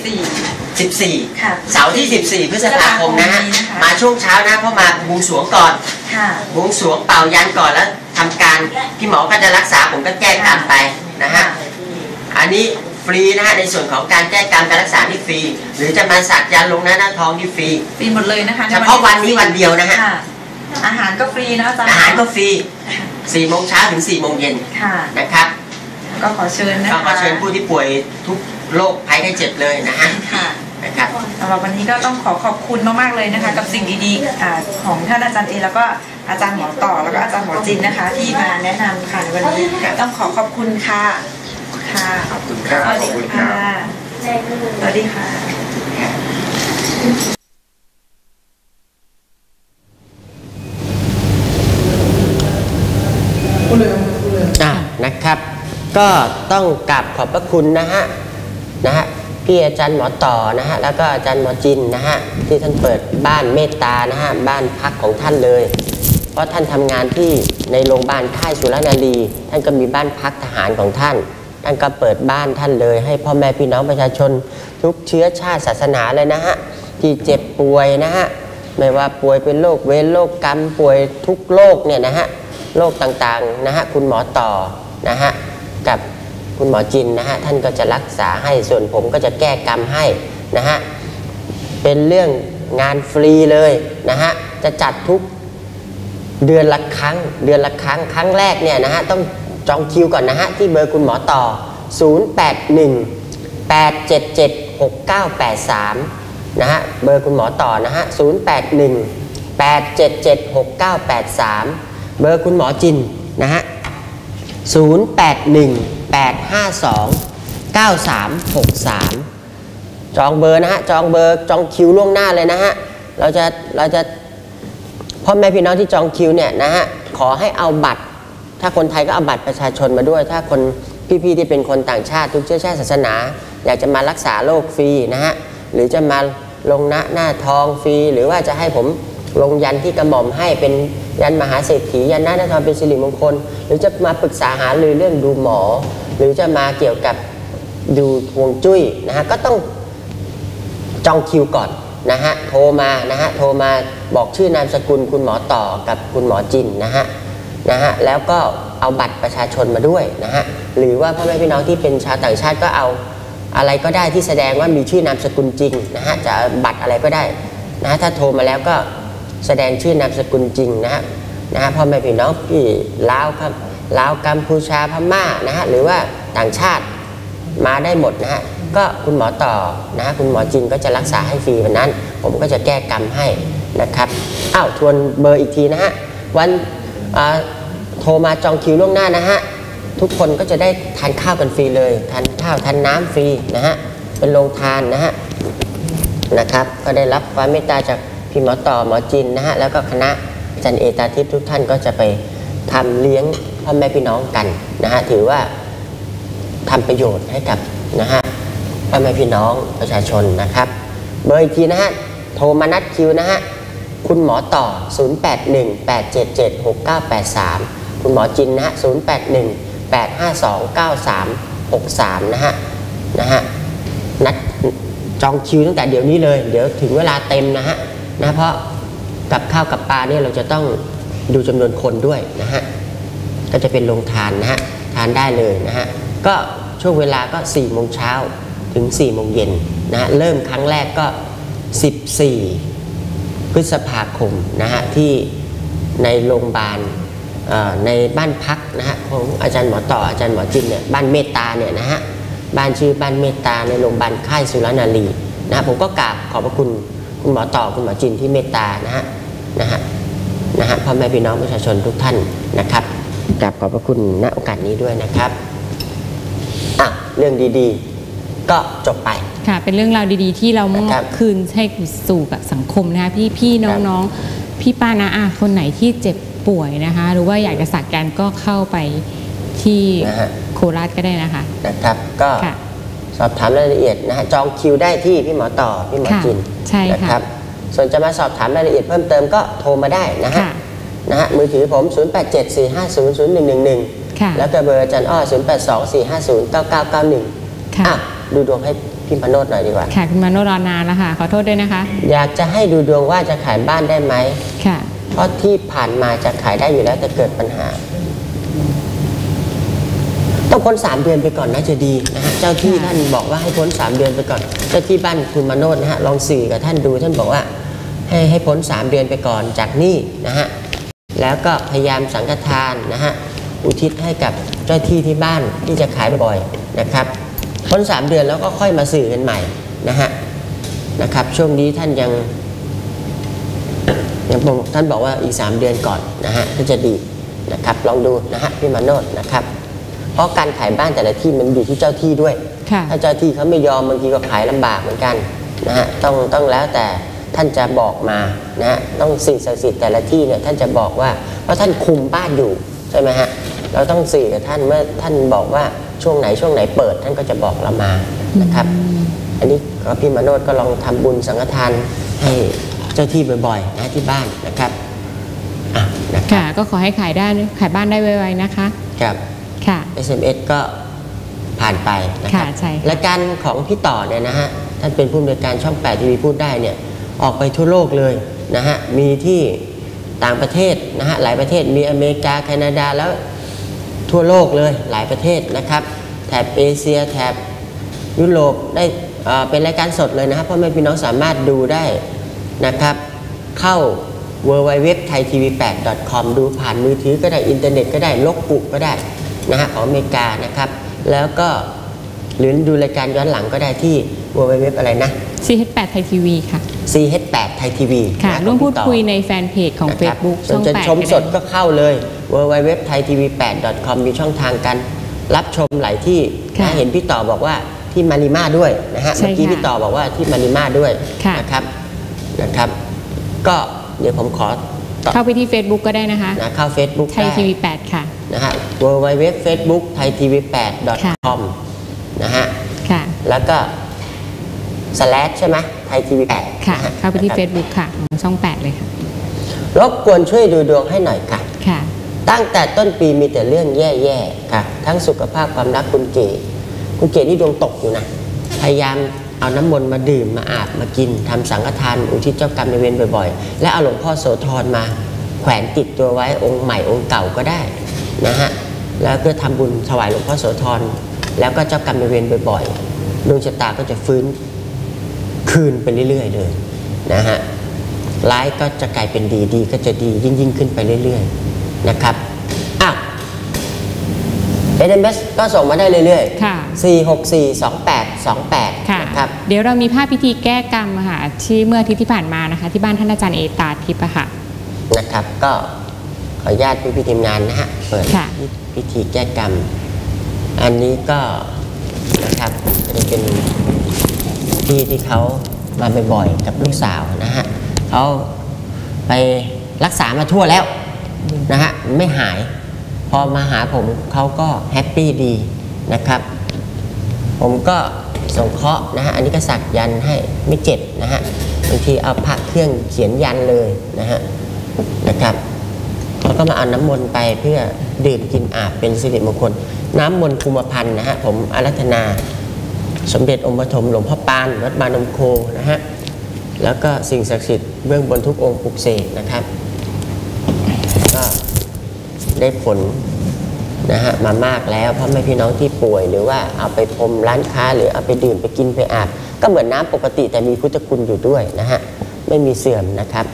14 ค่ะ 14 เสาร์ที่ 14 พฤษภาคมนะฮะนี้นะคะมาช่วงเช้านะเพราะมาบวงสรวงก่อนค่ะบวงสรวงเป่ายันก่อนแล้วทำการพี่หมอก็จะรักษาผมก็แก้กรรมไปนะฮะอันนี้ฟรีนะฮะในส่วนของการแก้กรรมการรักษาที่ฟรี หรือจะมาสักยันต์ลงหน้าทองที่ฟรีฟรีหมดเลยนะคะในเฉพาะวันนี้วันเดียวนะฮะค่ะอาหารก็ฟรีนะอาจารย์อาหารก็ฟรี 4 โมงเช้าถึง 4 โมงเย็นค่ะนะครับก็ขอเชิญนะก็คะขอเชิญผู้ที่ป่วยทุกโรคภัยไข้เจ็บเลยนะฮะค่ะนะครับสำหรับวันนี้ก็ต้องขอบคุณมากๆเลยนะคะ กับสิ่งดีๆของท่านอาจารย์เอแล้วก็อาจารย์หมอต่อแล้วก็อาจารย์หมอจินนะคะ ที่มาแนะนำค่ะในวันนี้ต้องขอบคุณค่ะค่ะขอบคุณครับสวัสขอบคุดีณครัค่ะบสวัสดีค่ะนะครับ ก็ต้องกราบขอบพระคุณนะฮะพี่อาจารย์หมอต่อนะฮะแล้วก็อาจารย์หมอจินนะฮะที่ท่านเปิดบ้านเมตตานะฮะบ้านพักของท่านเลย เพราะท่านทำงานที่ในโรงพยาบาลค่ายสุรนารีท่านก็มีบ้านพักทหารของท่านท่านก็เปิดบ้านท่านเลย ให้พ่อแม่พี่น้องประชาชนทุกเชื้อชาติศาสนาเลยนะฮะที่เจ็บป่วยนะฮะไม่ว่าป่วยเป็นโรคเวรโรคกรรมป่วยทุกโรคเนี่ยนะฮะโรคต่างๆนะฮะคุณหมอต่อนะฮะกับคุณหมอจินนะฮะท่านก็จะรักษาให้ส่วนผมก็จะแก้กรรมให้นะฮะเป็นเรื่องงานฟรีเลยนะฮะจะจัดทุกเดือนละครั้งครั้งแรกเนี่ยนะฮะต้องจองคิวก่อนนะฮะที่เบอร์คุณหมอต่อ0818776983นะฮะเบอร์คุณหมอต่อนะฮะ0818776983เบอร์คุณหมอจินนะฮะ0818529363จองเบอร์นะฮะจองคิวล่วงหน้าเลยนะฮะเราจะพ่อแม่พี่น้องที่จองคิวเนี่ยนะฮะขอให้เอาบัตรถ้าคนไทยก็เอาบัตรประชาชนมาด้วยถ้าคนพี่ๆที่เป็นคนต่างชาติทุกเชื้อชาติศาสนาอยากจะมารักษาโรคฟรีนะฮะหรือจะมาลงหน้าทองฟรีหรือว่าจะให้ผมลงยันที่กระหม่อมให้เป็นยันมหาเศรษฐียันหน้าทองเป็นสิริมงคลหรือจะมาปรึกษาหารือเรื่องดูหมอหรือจะมาเกี่ยวกับดูฮวงจุ้ยนะฮะก็ต้องจองคิวก่อนนะฮะโทรมาบอกชื่อนามสกุลคุณหมอต่อกับคุณหมอจินนะฮะแล้วก็เอาบัตรประชาชนมาด้วยนะฮะหรือว่าพ่อแม่พี่น้องที่เป็นชาวต่างชาติก็เอาอะไรก็ได้ที่แสดงว่ามีชื่อนามสกุลจริงนะฮะจะบัตรอะไรก็ได้นะฮะถ้าโทรมาแล้วก็แสดงชื่อนามสกุลจริงนะฮะพ่อแม่พี่น้องที่ลาวครับลาวกัมพูชาพม่านะฮะหรือว่าต่างชาติมาได้หมดนะฮะก็คุณหมอต่อนะฮะคุณหมอจินก็จะรักษาให้ฟรีวันนั้นผมก็จะแก้กรรมให้นะครับทวนเบอร์อีกทีนะฮะวันโทรมาจองคิวล่วงหน้านะฮะทุกคนก็จะได้ทานข้าวกันฟรีเลยทานข้าวทานน้ำฟรีนะฮะเป็นโรงทานนะฮะนะครับก็ได้รับความเมตตาจากพี่หมอต่อหมอจินนะฮะแล้วก็คณะอาจารย์เอตาทิพย์ทุกท่านก็จะไปทำเลี้ยงพ่อแม่พี่น้องกันนะฮะถือว่าทำประโยชน์ให้กับนะฮะพ่อแม่พี่น้องประชาชนนะครับเบอร์อีกทีนะฮะโทรมานัดคิวนะฮะคุณหมอต่อ0818776983คุณหมอจินนะฮะ0818529363นะฮะนัดจองคิวตั้งแต่เดี๋ยวนี้เลยเดี๋ยวถึงเวลาเต็มนะฮะเพราะกับข้าวกับปลาเนี่ยเราจะต้องดูจำนวนคนด้วยนะฮะก็จะเป็นโรงทานนะฮะทานได้เลยนะฮะก็ช่วงเวลาก็4 โมงเช้าถึง4 โมงเย็นนะฮะเริ่มครั้งแรกก็14 พฤษภาคมนะฮะที่ในโรงพยาบาลในบ้านพักนะฮะของอาจารย์หมอต่ออาจารย์หมอจินเนี่ยบ้านเมตตาเนี่ยนะฮะบ้านชื่อบ้านเมตตาในโรงพยาบาลค่ายสุรนารีนะผมก็กราบขอบพระคุณคุณหมอต่อคุณหมอจินที่เมตตานะฮะพ่อแม่พี่น้องประชาชนทุกท่านนะครับกราบขอบพระคุณณโอกาสนี้ด้วยนะครับเรื่องดีๆก็จบไปค่ะเป็นเรื่องราวดีๆที่เรามอบคืนให้สู่กับสังคมนะคะพี่น้องๆพี่ป้าน้าอาคนไหนที่เจ็บป่วยนะคะหรือว่าอยากจะสักการก็เข้าไปที่โคราชก็ได้นะคะก็สอบถามรายละเอียดนะฮะจองคิวได้ที่พี่หมอต่อพี่หมอจินใช่นะครับส่วนจะมาสอบถามรายละเอียดเพิ่มเติมก็โทรมาได้นะฮะมือถือผม0874500111แล้วก็เบอร์อาจารย์อ้อ0824509991ดูดวงให้พี่มโนดหน่อยดีกว่าค่ะคุณมโนดรอนานแล้วค่ะขอโทษด้วยนะคะอยากจะให้ดูดวงว่าจะขายบ้านได้ไหมค่ะเพราะที่ผ่านมาจะขายได้อยู่แล้วแต่เกิดปัญหาต้องพ้น3 เดือนไปก่อนน่าจะดีนะฮะเจ้าที่ท่านบอกว่าให้พ้น3 เดือนไปก่อนเจ้าที่บ้านคุณมโนดนะฮะลองสื่อกับท่านดูท่านบอกว่าให้พ้น3 เดือนไปก่อนจากนี่นะฮะแล้วก็พยายามสังฆทานนะฮะอุทิศให้กับเจ้าที่ที่บ้านที่จะขายบ่อยๆนะครับพ้น3 เดือนแล้วก็ค่อยมาสื่อกันใหม่นะครับช่วงนี้ท่านยังท่านบอกว่าอีก3 เดือนก่อนนะฮะก็จะดีนะครับลองดูนะฮะพี่มโนดนะครับเพราะการขายบ้านแต่ละที่มันอยู่ที่เจ้าที่ด้วยถ้าเจ้าที่เขาไม่ยอมบางทีก็ขายลำบากเหมือนกันนะฮะต้องแล้วแต่ท่านจะบอกมานะฮะต้องสิ่งศักดิ์สิทธิ์แต่ละที่เนี่ยท่านจะบอกว่าเพราะท่านคุมบ้านอยู่ใช่ไหมฮะเราต้องสื่อกับท่านเมื่อท่านบอกว่าช่วงไหนเปิดท่านก็จะบอกเรามานะครับอันนี้ก็พี่มโนดก็ลองทำบุญสังฆทานให้เจ้าที่บ่อยๆนะที่บ้านนะครับค่ะก็ขอให้ขายบ้านได้ไวๆนะคะครับค่ะ SMS ก็ผ่านไปนะครับและการของพี่ต่อเนี่ยนะฮะท่านเป็นผู้อำนวยการช่อง8 ทีวีพูดได้เนี่ยออกไปทั่วโลกเลยนะฮะมีที่ต่างประเทศนะฮะหลายประเทศมีอเมริกาแคนาดาแล้วทั่วโลกเลยหลายประเทศนะครับแถบเอเชียแถบยุโรปได้เป็นรายการสดเลยนะครับพ่อแม่พี่น้องสามารถดูได้นะครับเข้า www.thaitv8.com ดูผ่านมือถือก็ได้อินเทอร์เน็ตก็ได้ลกปุก็ได้นะฮะของอเมริกานะครับแล้วก็หรือดูรายการย้อนหลังก็ได้ที่ www อะไรนะ CH8 ไทยทีวีค่ะ CH8 ไทยทีวีค่ะร่วมพูดคุยในแฟนเพจของ Facebook ช่องจะ 8 ชมสดก็เข้าเลย www.thaitv8.com มีช่องทางการรับชมหลายที่นะเห็นพี่ต่อบอกว่าที่มาริมาด้วยนะฮะเมื่อกี้พี่ต่อบอกว่าที่มาริมาด้วยนะครับก็เดี๋ยวผมขอเข้าไปที่ Facebook ก็ได้นะคะเข้า Facebook ไทยทีวี8ค่ะนะฮะ www.facebook.thaitv8.com นะฮะแล้วก็/ใช่ไหมไทยทีวี8 ค่ะเข้าไปที่ Facebook ค่ะช่อง8เลยค่ะรบกวนช่วยดูดวงให้หน่อยค่ะตั้งแต่ต้นปีมีแต่เรื่องแย่ๆค่ะทั้งสุขภาพความรักคุณเก๋นี่ดวงตกอยู่นะพยายามเอาน้ำมนต์มาดื่มมาอาบมากินทำสังฆทานอุทิศเจ้ากรรมนายเวรบ่อยๆและเอาหลวงพ่อโสธรมาแขวนติดตัวไว้องค์ใหม่องค์เก่าก็ได้นะฮะแล้วก็ทำบุญถวายหลวงพ่อโสธรแล้วก็เจ้ากรรมนายเวรบ่อยๆดวงชะตาก็จะฟื้นคืนไปเรื่อยๆเลยนะฮะร้ายก็จะกลายเป็นดีดีก็จะดียิ่งขึ้นไปเรื่อยๆนะครับSMS ก็ส่งมาได้เรื่อยๆค่ะ 4642828 ค่ะครับเดี๋ยวเรามีภาพพิธีแก้กรรมค่ะที่เมื่ออาทิตย์ที่ผ่านมานะคะที่บ้านท่านอาจารย์เอตาทิพย์ค่ะนะครับก็ขออนุญาตพี่ทีมงานนะฮะเปิดพิธีแก้กรรมอันนี้ก็นะครับจะเป็นที่เขามาบ่อยๆกับลูกสาวนะฮะเขาไปรักษามาทั่วแล้วนะฮะไม่หายพอมาหาผมเขาก็แฮปปี้ดีนะครับผมก็สงเคราะห์นะฮะอันนี้ก็สักยันให้ไม่เจ็บนะฮะบางทีเอาพระเครื่องเขียนยันเลยนะครับแล้วก็มาเอาน้ำมนต์ไปเพื่อดื่มกินอาบเป็นสิริมงคลน้ำมนต์ภูมิพันธ์นะฮะผมอาราธนาสมเด็จองค์ปฐมหลวงพ่อปานวัดบานมโคนะฮะแล้วก็สิ่งศักดิ์สิทธิ์เบื้องบนทุกองค์ปลุกเสกนะครับก็ได้ผลนะฮะมามากแล้วเพราะไม่พี่น้องที่ป่วยหรือว่าเอาไปพรมร้านค้าหรือเอาไปดื่มไปกินไปอาบก็เหมือนน้ำปกติแต่มีพุทธคุณอยู่ด้วยนะฮะไม่มีเสื่อมนะครับ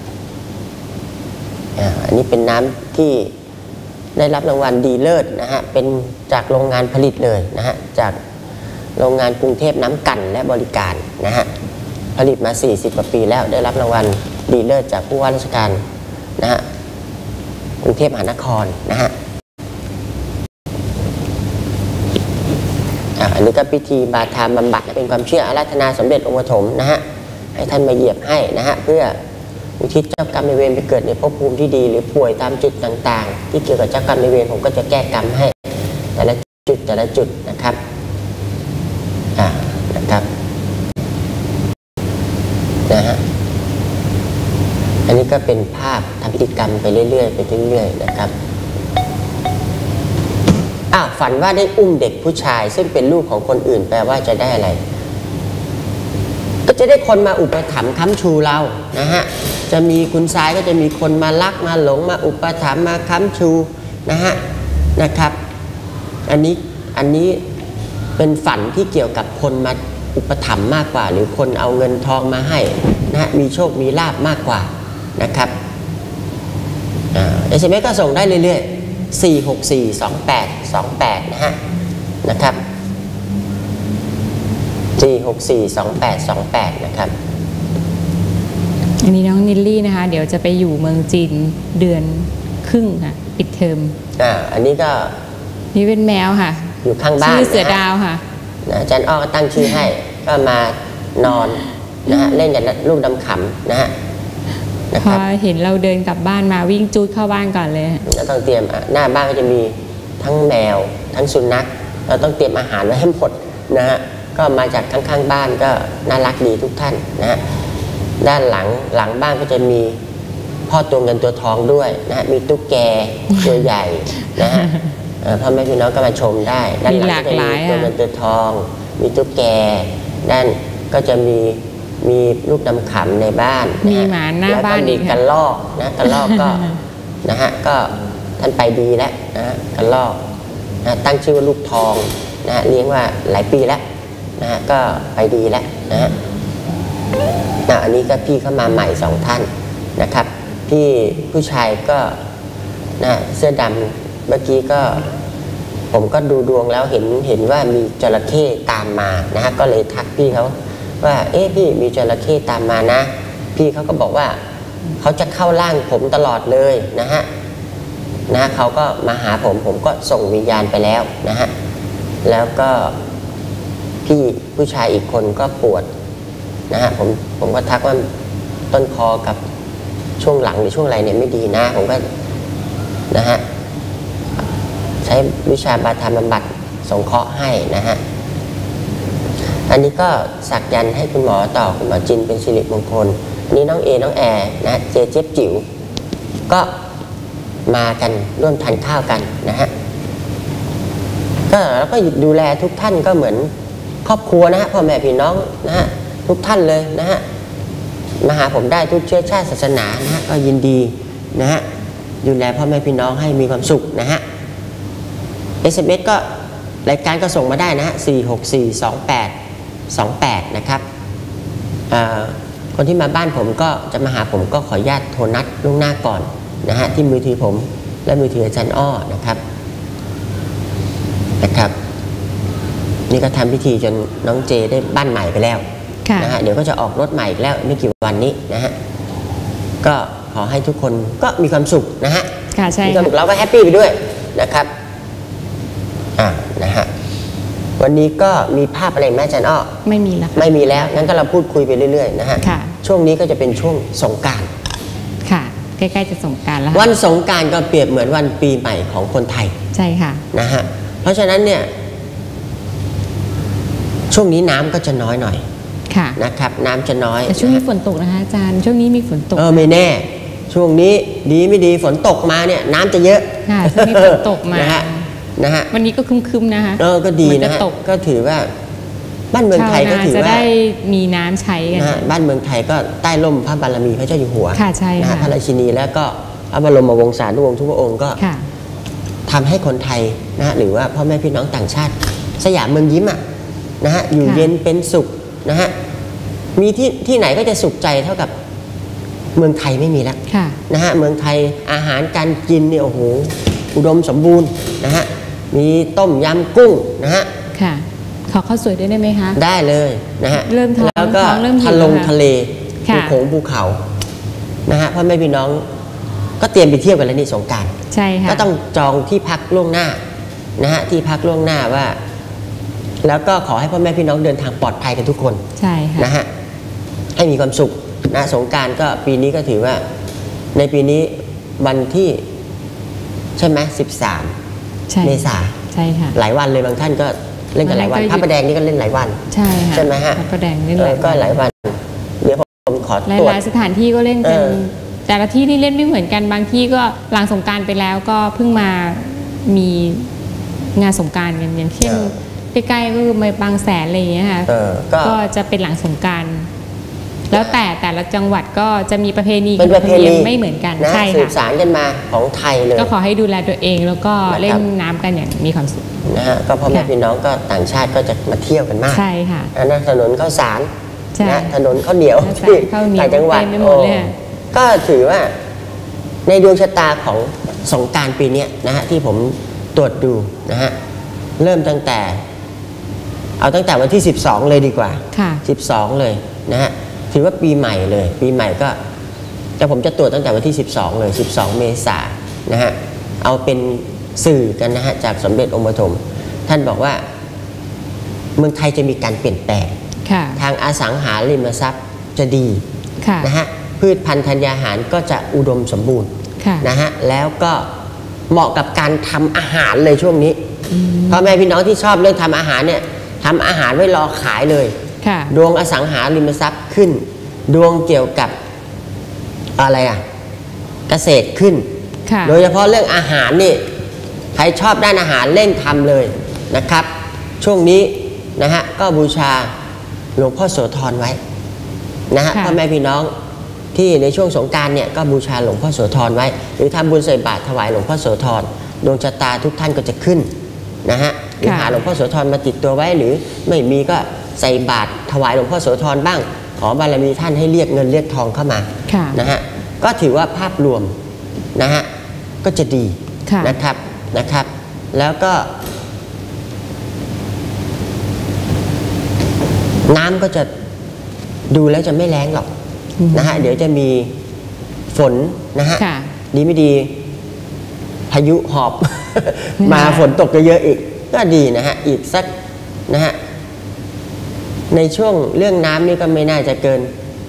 อันนี้เป็นน้ำที่ได้รับรางวัลดีเลิศนะฮะเป็นจากโรงงานผลิตเลยนะฮะจากโรงงานกรุงเทพน้ำกันและบริการนะฮะผลิตมา40กว่าปีแล้วได้รับรางวัลดีเลิศจากผู้ว่าราชการนะฮะกรุงเทพมหานครนะฮะอันนี้ก็พิธีบาทาบำบัดเป็นความเชื่ออาราธนาสมเด็จองค์ปฐมนะฮะให้ท่านมาเหยียบให้นะฮะเพื่ออุทิศเจ้ากรรมนายเวรไปเกิดในภพภูมิที่ดีหรือป่วยตามจุดต่างๆที่เกี่ยวกับเจ้ากรรมนายเวรผมก็จะแก้กรรมให้แต่ละจุดนะครับนะครับนะฮะอันนี้ก็เป็นภาพทำพิธีกรรมไปเรื่อยๆนะครับฝันว่าได้อุ้มเด็กผู้ชายซึ่งเป็นลูกของคนอื่นแปลว่าจะได้อะไรก็จะได้คนมาอุปถัมภ์ค้ำชูเรานะฮะจะมีคุณชายก็จะมีคนมารักมาหลงมาอุปถัมภ์มาค้ำชูนะครับอันนี้เป็นฝันที่เกี่ยวกับคนมาอุปถัมภ์มากกว่าหรือคนเอาเงินทองมาให้นะฮะมีโชคมีลาภมากกว่านะครับSMS ก็ส่งได้เรื่อยๆ4642828นะฮะนะครับ4642828นะครับอันนี้น้องนิลลี่นะคะเดี๋ยวจะไปอยู่เมืองจีนเดือนครึ่งค่ะปิดเทอมอันนี้ก็นี่เป็นแมวค่ะอยู่ข้างบ้านชื่อเสือดาวค่ะอาจารย์อ้อตั้งชื่อให้ก็มานอนนะฮะเล่นกับลูกดำขำนะฮะพอเห็นเราเดินกลับบ้านมาวิ่งจูดเข้าบ้านก่อนเลยเราต้องเตรียมหน้าบ้านก็จะมีทั้งแมวทั้งสุนัขเราต้องเตรียมอาหารไว้ให้หมดนะฮะก็มาจากข้างๆบ้านก็น่ารักดีทุกท่านนะฮะด้านหลังบ้านก็จะมีพ่อตัวเงินตัวทองด้วยนะฮะมีตุ๊กแกตัวใหญ่นะฮะพ่อแม่พี่น้องก็มาชมได้ด้านหลังก็จะมีตัวเงินตัวทองมีตุ๊กแกด้านก็จะมีมีลูกดำขำในบ้านมีหมาหน้าบ้านแล้วก็มีอีกกระรอกนะกระรอกก็ นะฮะก็ท่านไปดีแล้วนะฮะกระรอกนะตั้งชื่อว่าลูกทองนะฮะเลี้ยงว่าหลายปีแล้วนะฮะก็ไปดีแล้วนะฮะอันนี้ก็พี่เข้ามาใหม่2 ท่านนะครับพี่ผู้ชายก็นะเสื้อดำเมื่อกี้ก็ผมก็ดูดวงแล้วเห็นว่ามีจระเข้ตามมานะฮะก็เลยทักพี่เขาว่าพี่มีจระเข้ตามมานะพี่เขาก็บอกว่าเขาจะเข้าร่างผมตลอดเลยนะฮะเขาก็มาหาผมก็ส่งวิญญาณไปแล้วนะฮะแล้วก็พี่ผู้ชายอีกคนก็ปวดนะฮะผมก็ทักว่าต้นคอกับช่วงหลังหรือช่วงอะไรเนี่ยไม่ดีนะผมก็นะฮะใช้วิชาบาทาบำบัดสงเคราะห์ให้นะฮะอันนี้ก็สักยันต์ให้คุณหมอต่อคุณหมอจินเป็นสิริมงคลนี่น้องเอน้องแอร์นะเจี๊ยบจิ๋วก็มากันร่วมทานข้าวกันนะฮะก็แล้วก็ดูแลทุกท่านก็เหมือนครอบครัวนะฮะพ่อแม่พี่น้องนะฮะทุกท่านเลยนะฮะมาหาผมได้ทุกเชื้อชาติศาสนานะฮะก็ยินดีนะฮะดูแลพ่อแม่พี่น้องให้มีความสุขนะฮะ SMS ก็รายการก็ส่งมาได้นะฮะ4642828นะครับคนที่มาบ้านผมก็จะมาหาผมก็ขออนุญาตโทรนัดล่วงหน้าก่อนนะฮะที่มือถือผมและมือถืออาจารย์อ้อนะครับนี่ก็ทำพิธีจนน้องเจได้บ้านใหม่ไปแล้วนะฮะเดี๋ยวก็จะออกรถใหม่อีกแล้วไม่กี่วันนี้นะฮะก็ขอให้ทุกคนก็มีความสุขนะฮะมีความสุขเราก็แฮปปี้ไปด้วยนะครับนะฮะวันนี้ก็มีภาพอะไรไหมอาจารย์อ้อไม่มีแล้วไม่มีแล้วงั้นก็เราพูดคุยไปเรื่อยๆนะฮะช่วงนี้ก็จะเป็นช่วงสงกรานต์ค่ะใกล้ๆจะสงกรานต์แล้ววันสงกรานต์ก็เปรียบเหมือนวันปีใหม่ของคนไทยใช่ค่ะนะฮะเพราะฉะนั้นเนี่ยช่วงนี้น้ำก็จะน้อยหน่อยนะครับน้ำจะน้อยแต่ช่วงนี้ฝนตกนะคะอาจารย์ช่วงนี้มีฝนตกไม่แน่ช่วงนี้ดีไม่ดีฝนตกมาเนี่ยน้ำจะเยอะค่ะช่วงนี้ฝนตกมานะฮะวันนี้ก็คึมๆนะคะก็ดีนะฮะก็ถือว่าบ้านเมืองไทยก็ถือว่าจะได้มีน้ำใช้กันนะบ้านเมืองไทยก็ใต้ร่มพระบารมีพระเจ้าอยู่หัวค่ะใช่ค่ะพระราชินีแล้วก็พระบรมวงศานุวงศ์ทุกพระองค์ก็ทำให้คนไทยนะหรือว่าพ่อแม่พี่น้องต่างชาติสยามเมืองยิ้มอ่ะนะฮะอยู่เย็นเป็นสุขนะฮะมีที่ไหนก็จะสุขใจเท่ากับเมืองไทยไม่มีแล้วนะฮะเมืองไทยอาหารการกินเนี่ยโอ้โหอุดมสมบูรณ์นะฮะมีต้มยำกุ้งนะฮะค่ะขอข้าวสวยได้ไหมคะได้เลยนะฮะแล้วก็ทะเลภูเขานะฮะพ่อแม่พี่น้องก็เตรียมไปเที่ยวกันแล้วนี่สงกรานต์ใช่ค่ะก็ต้องจองที่พักล่วงหน้านะฮะที่พักล่วงหน้าว่าแล้วก็ขอให้พ่อแม่พี่น้องเดินทางปลอดภัยกันทุกคนใช่ค่ะนะฮะให้มีความสุขนะสงกรานต์ก็ปีนี้ก็ถือว่าในปีนี้วันที่ใช่ไหม13 เมษาใช่ค่ะหลายวันเลยบางท่านก็เล่นกันหลายวันพระประแดงนี่ก็เล่นหลายวันใช่ค่ะใช่ไหมฮะพระประแดงเล่นก็หลายวันเดี๋ยวผมขอตรวจหลายสถานที่ก็เล่นกันแต่ละที่นี่เล่นไม่เหมือนกันบางที่ก็หลังสงกรานต์ไปแล้วก็เพิ่งมามีงานสงกรานต์กันอย่างเช่นใกล้ๆก็คือมาบางแสนอะไรอย่างเงี้ยค่ะก็จะเป็นหลังสงกรานต์แล้วแต่ละจังหวัดก็จะมีประเพณีไม่เหมือนกันใช่ค่ะสื่อสารกันมาของไทยเลยก็ขอให้ดูแลตัวเองแล้วก็เล่นน้ำกันอย่างมีความสุขนะฮะก็พ่อแม่พี่น้องก็ต่างชาติก็จะมาเที่ยวกันมากใช่ค่ะนะถนนข้าวสารนะถนนข้าวเหนียวที่ต่างจังหวัดก็ถือว่าในดวงชะตาของสงกรานต์ปีนี้นะฮะที่ผมตรวจดูนะฮะเริ่มตั้งแต่วันที่12เลยดีกว่า12เลยนะฮะถือว่าปีใหม่เลยปีใหม่ก็แต่ผมจะตรวจตั้งแต่วันที่12เลย12 เมษายนนะฮะเอาเป็นสื่อกันนะฮะจากสมเด็จองค์ปฐมท่านบอกว่าเมืองไทยจะมีการเปลี่ยนแปลงทางอสังหาริมทรัพย์จะดีนะฮะพืชพันธุ์ธัญญาหารก็จะอุดมสมบูรณ์นะฮะแล้วก็เหมาะกับการทำอาหารเลยช่วงนี้พ่อแม่พี่น้องที่ชอบเรื่องทำอาหารเนี่ยทำอาหารไว้รอขายเลยดวงอสังหาริมทรัพย์ขึ้นดวงเกี่ยวกับอะไรเกษตรขึ้นโดยเฉพาะเรื่องอาหารนี่ใครชอบด้านอาหารเร่งทำเลยนะครับช่วงนี้นะฮะก็บูชาหลวงพ่อโสธรไว้นะฮะค่ะพ่อแม่พี่น้องที่ในช่วงสงกรานต์เนี่ยก็บูชาหลวงพ่อโสธรไว้ หรือทำบุญใส่บาตรถวายหลวงพ่อโสธรดวงชะตาทุกท่านก็จะขึ้นนะฮะหรือหาหลวงพ่อโสธรมาติดตัวไว้หรือไม่มีก็ใส่บาตรถวายหลวงพ่อโสธรบ้างขอบารมีท่านให้เรียกเงินเรียกทองเข้ามาค่ะนะฮะก็ถือว่าภาพรวมนะฮะก็จะดีค่ะนะครับแล้วก็น้ำก็จะดูแล้วจะไม่แรงหรอกนะฮะเดี๋ยวจะมีฝนนะฮะค่ะดีไม่ดีพายุหอบ มาฝนตกเยอะๆอีกก็ดีนะฮะอีกสักนะฮะในช่วงเรื่องน้ำนี่ก็ไม่น่าจะเกิน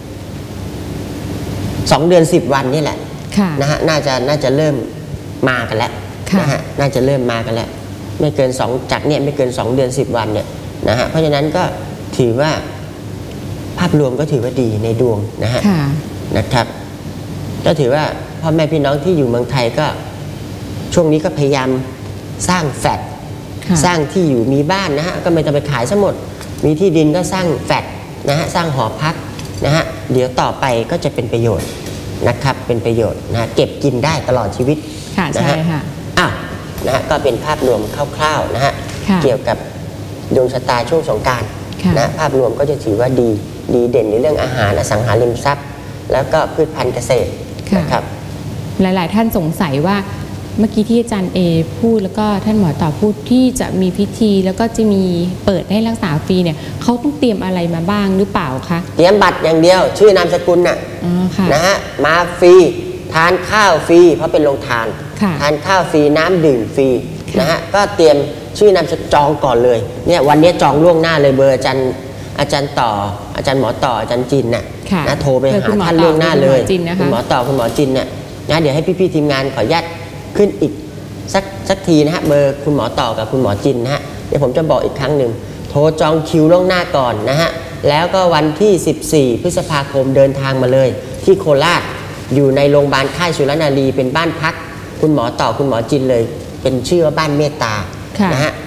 2 เดือน 10 วันนี่แหละค่ะนะฮะน่าจะเริ่มมากันแล้วค่ะนะฮะน่าจะเริ่มมากันแล้วไม่เกิน2จากเนี่ยไม่เกิน2 เดือน 10 วันเนี่ยนะฮะเพราะฉะนั้นก็ถือว่าภาพรวมก็ถือว่าดีในดวงนะฮะค่ะนะครับก็ถือว่าพ่อแม่พี่น้องที่อยู่เมืองไทยก็ช่วงนี้ก็พยายามสร้างแฟลตค่ะสร้างที่อยู่มีบ้านนะฮะก็ไม่ต้องไปขายซะหมดมีที่ดินก็สร้างแฟลตนะฮะสร้างหอพักนะฮะเดี๋ยวต่อไปก็จะเป็นประโยชน์นะครับเป็นประโยชน์นะเก็บกินได้ตลอดชีวิตค่ะนะใช่ฮะค่ะอ้าวนะฮะก็เป็นภาพรวมคร่าวๆนะฮะค่ะเกี่ยวกับดวงชะตาช่วงสงกรานต์ค่ะนะภาพรวมก็จะถือว่าดีเด่นในเรื่องอาหารอสังหาริมทรัพย์ แล้วก็พืชพันธุ์เกษตรค่ะนะครับหลาย ๆ ท่านสงสัยว่าเมื่อกี้ที่อาจารย์เอพูดแล้วก็ท่านหมอต่อพูดที่จะมีพิธีแล้วก็จะมีเปิดให้รักษาฟรีเนี่ยเขาต้องเตรียมอะไรมาบ้างหรือเปล่าคะเตรียมบัตรอย่างเดียวชื่อนามสกุลน่ะอ๋อค่ะนะฮะมาฟรีทานข้าวฟรีเพราะเป็นโรงทานค่ะทานข้าวฟรีน้ำดื่มฟรีค่ะนะฮะก็เตรียมชื่อนามสกุลจองก่อนเลยเนี่ยวันนี้จองล่วงหน้าเลยเบอร์อาจารย์ต่ออาจารย์หมอต่ออาจารย์จินน่ะค่ะนะโทรไปเบอร์หาคุณหมอท่านต่อล่วงหน้าเลยคุณหมอจินนะคะคุณหมอต่อคุณหมอจินเนี่ยนะเดี๋ยวให้พี่ๆทีมงานขออนุญาตขึ้นอีกสักทีนะฮะเบอร์คุณหมอต่อกับคุณหมอจินนะฮะเดี๋ยวผมจะบอกอีกครั้งหนึ่งโทรจองคิวล่วงหน้าก่อนนะฮะแล้วก็วันที่ 14 พฤษภาคมเดินทางมาเลย ที่โคราชอยู่ในโรงพยาบาลค่ายสุรนารีเป็นบ้านพักคุณหมอต่อคุณหมอจินเลย เป็นชื่อว่าบ้านเมตตาค่ะนะฮะ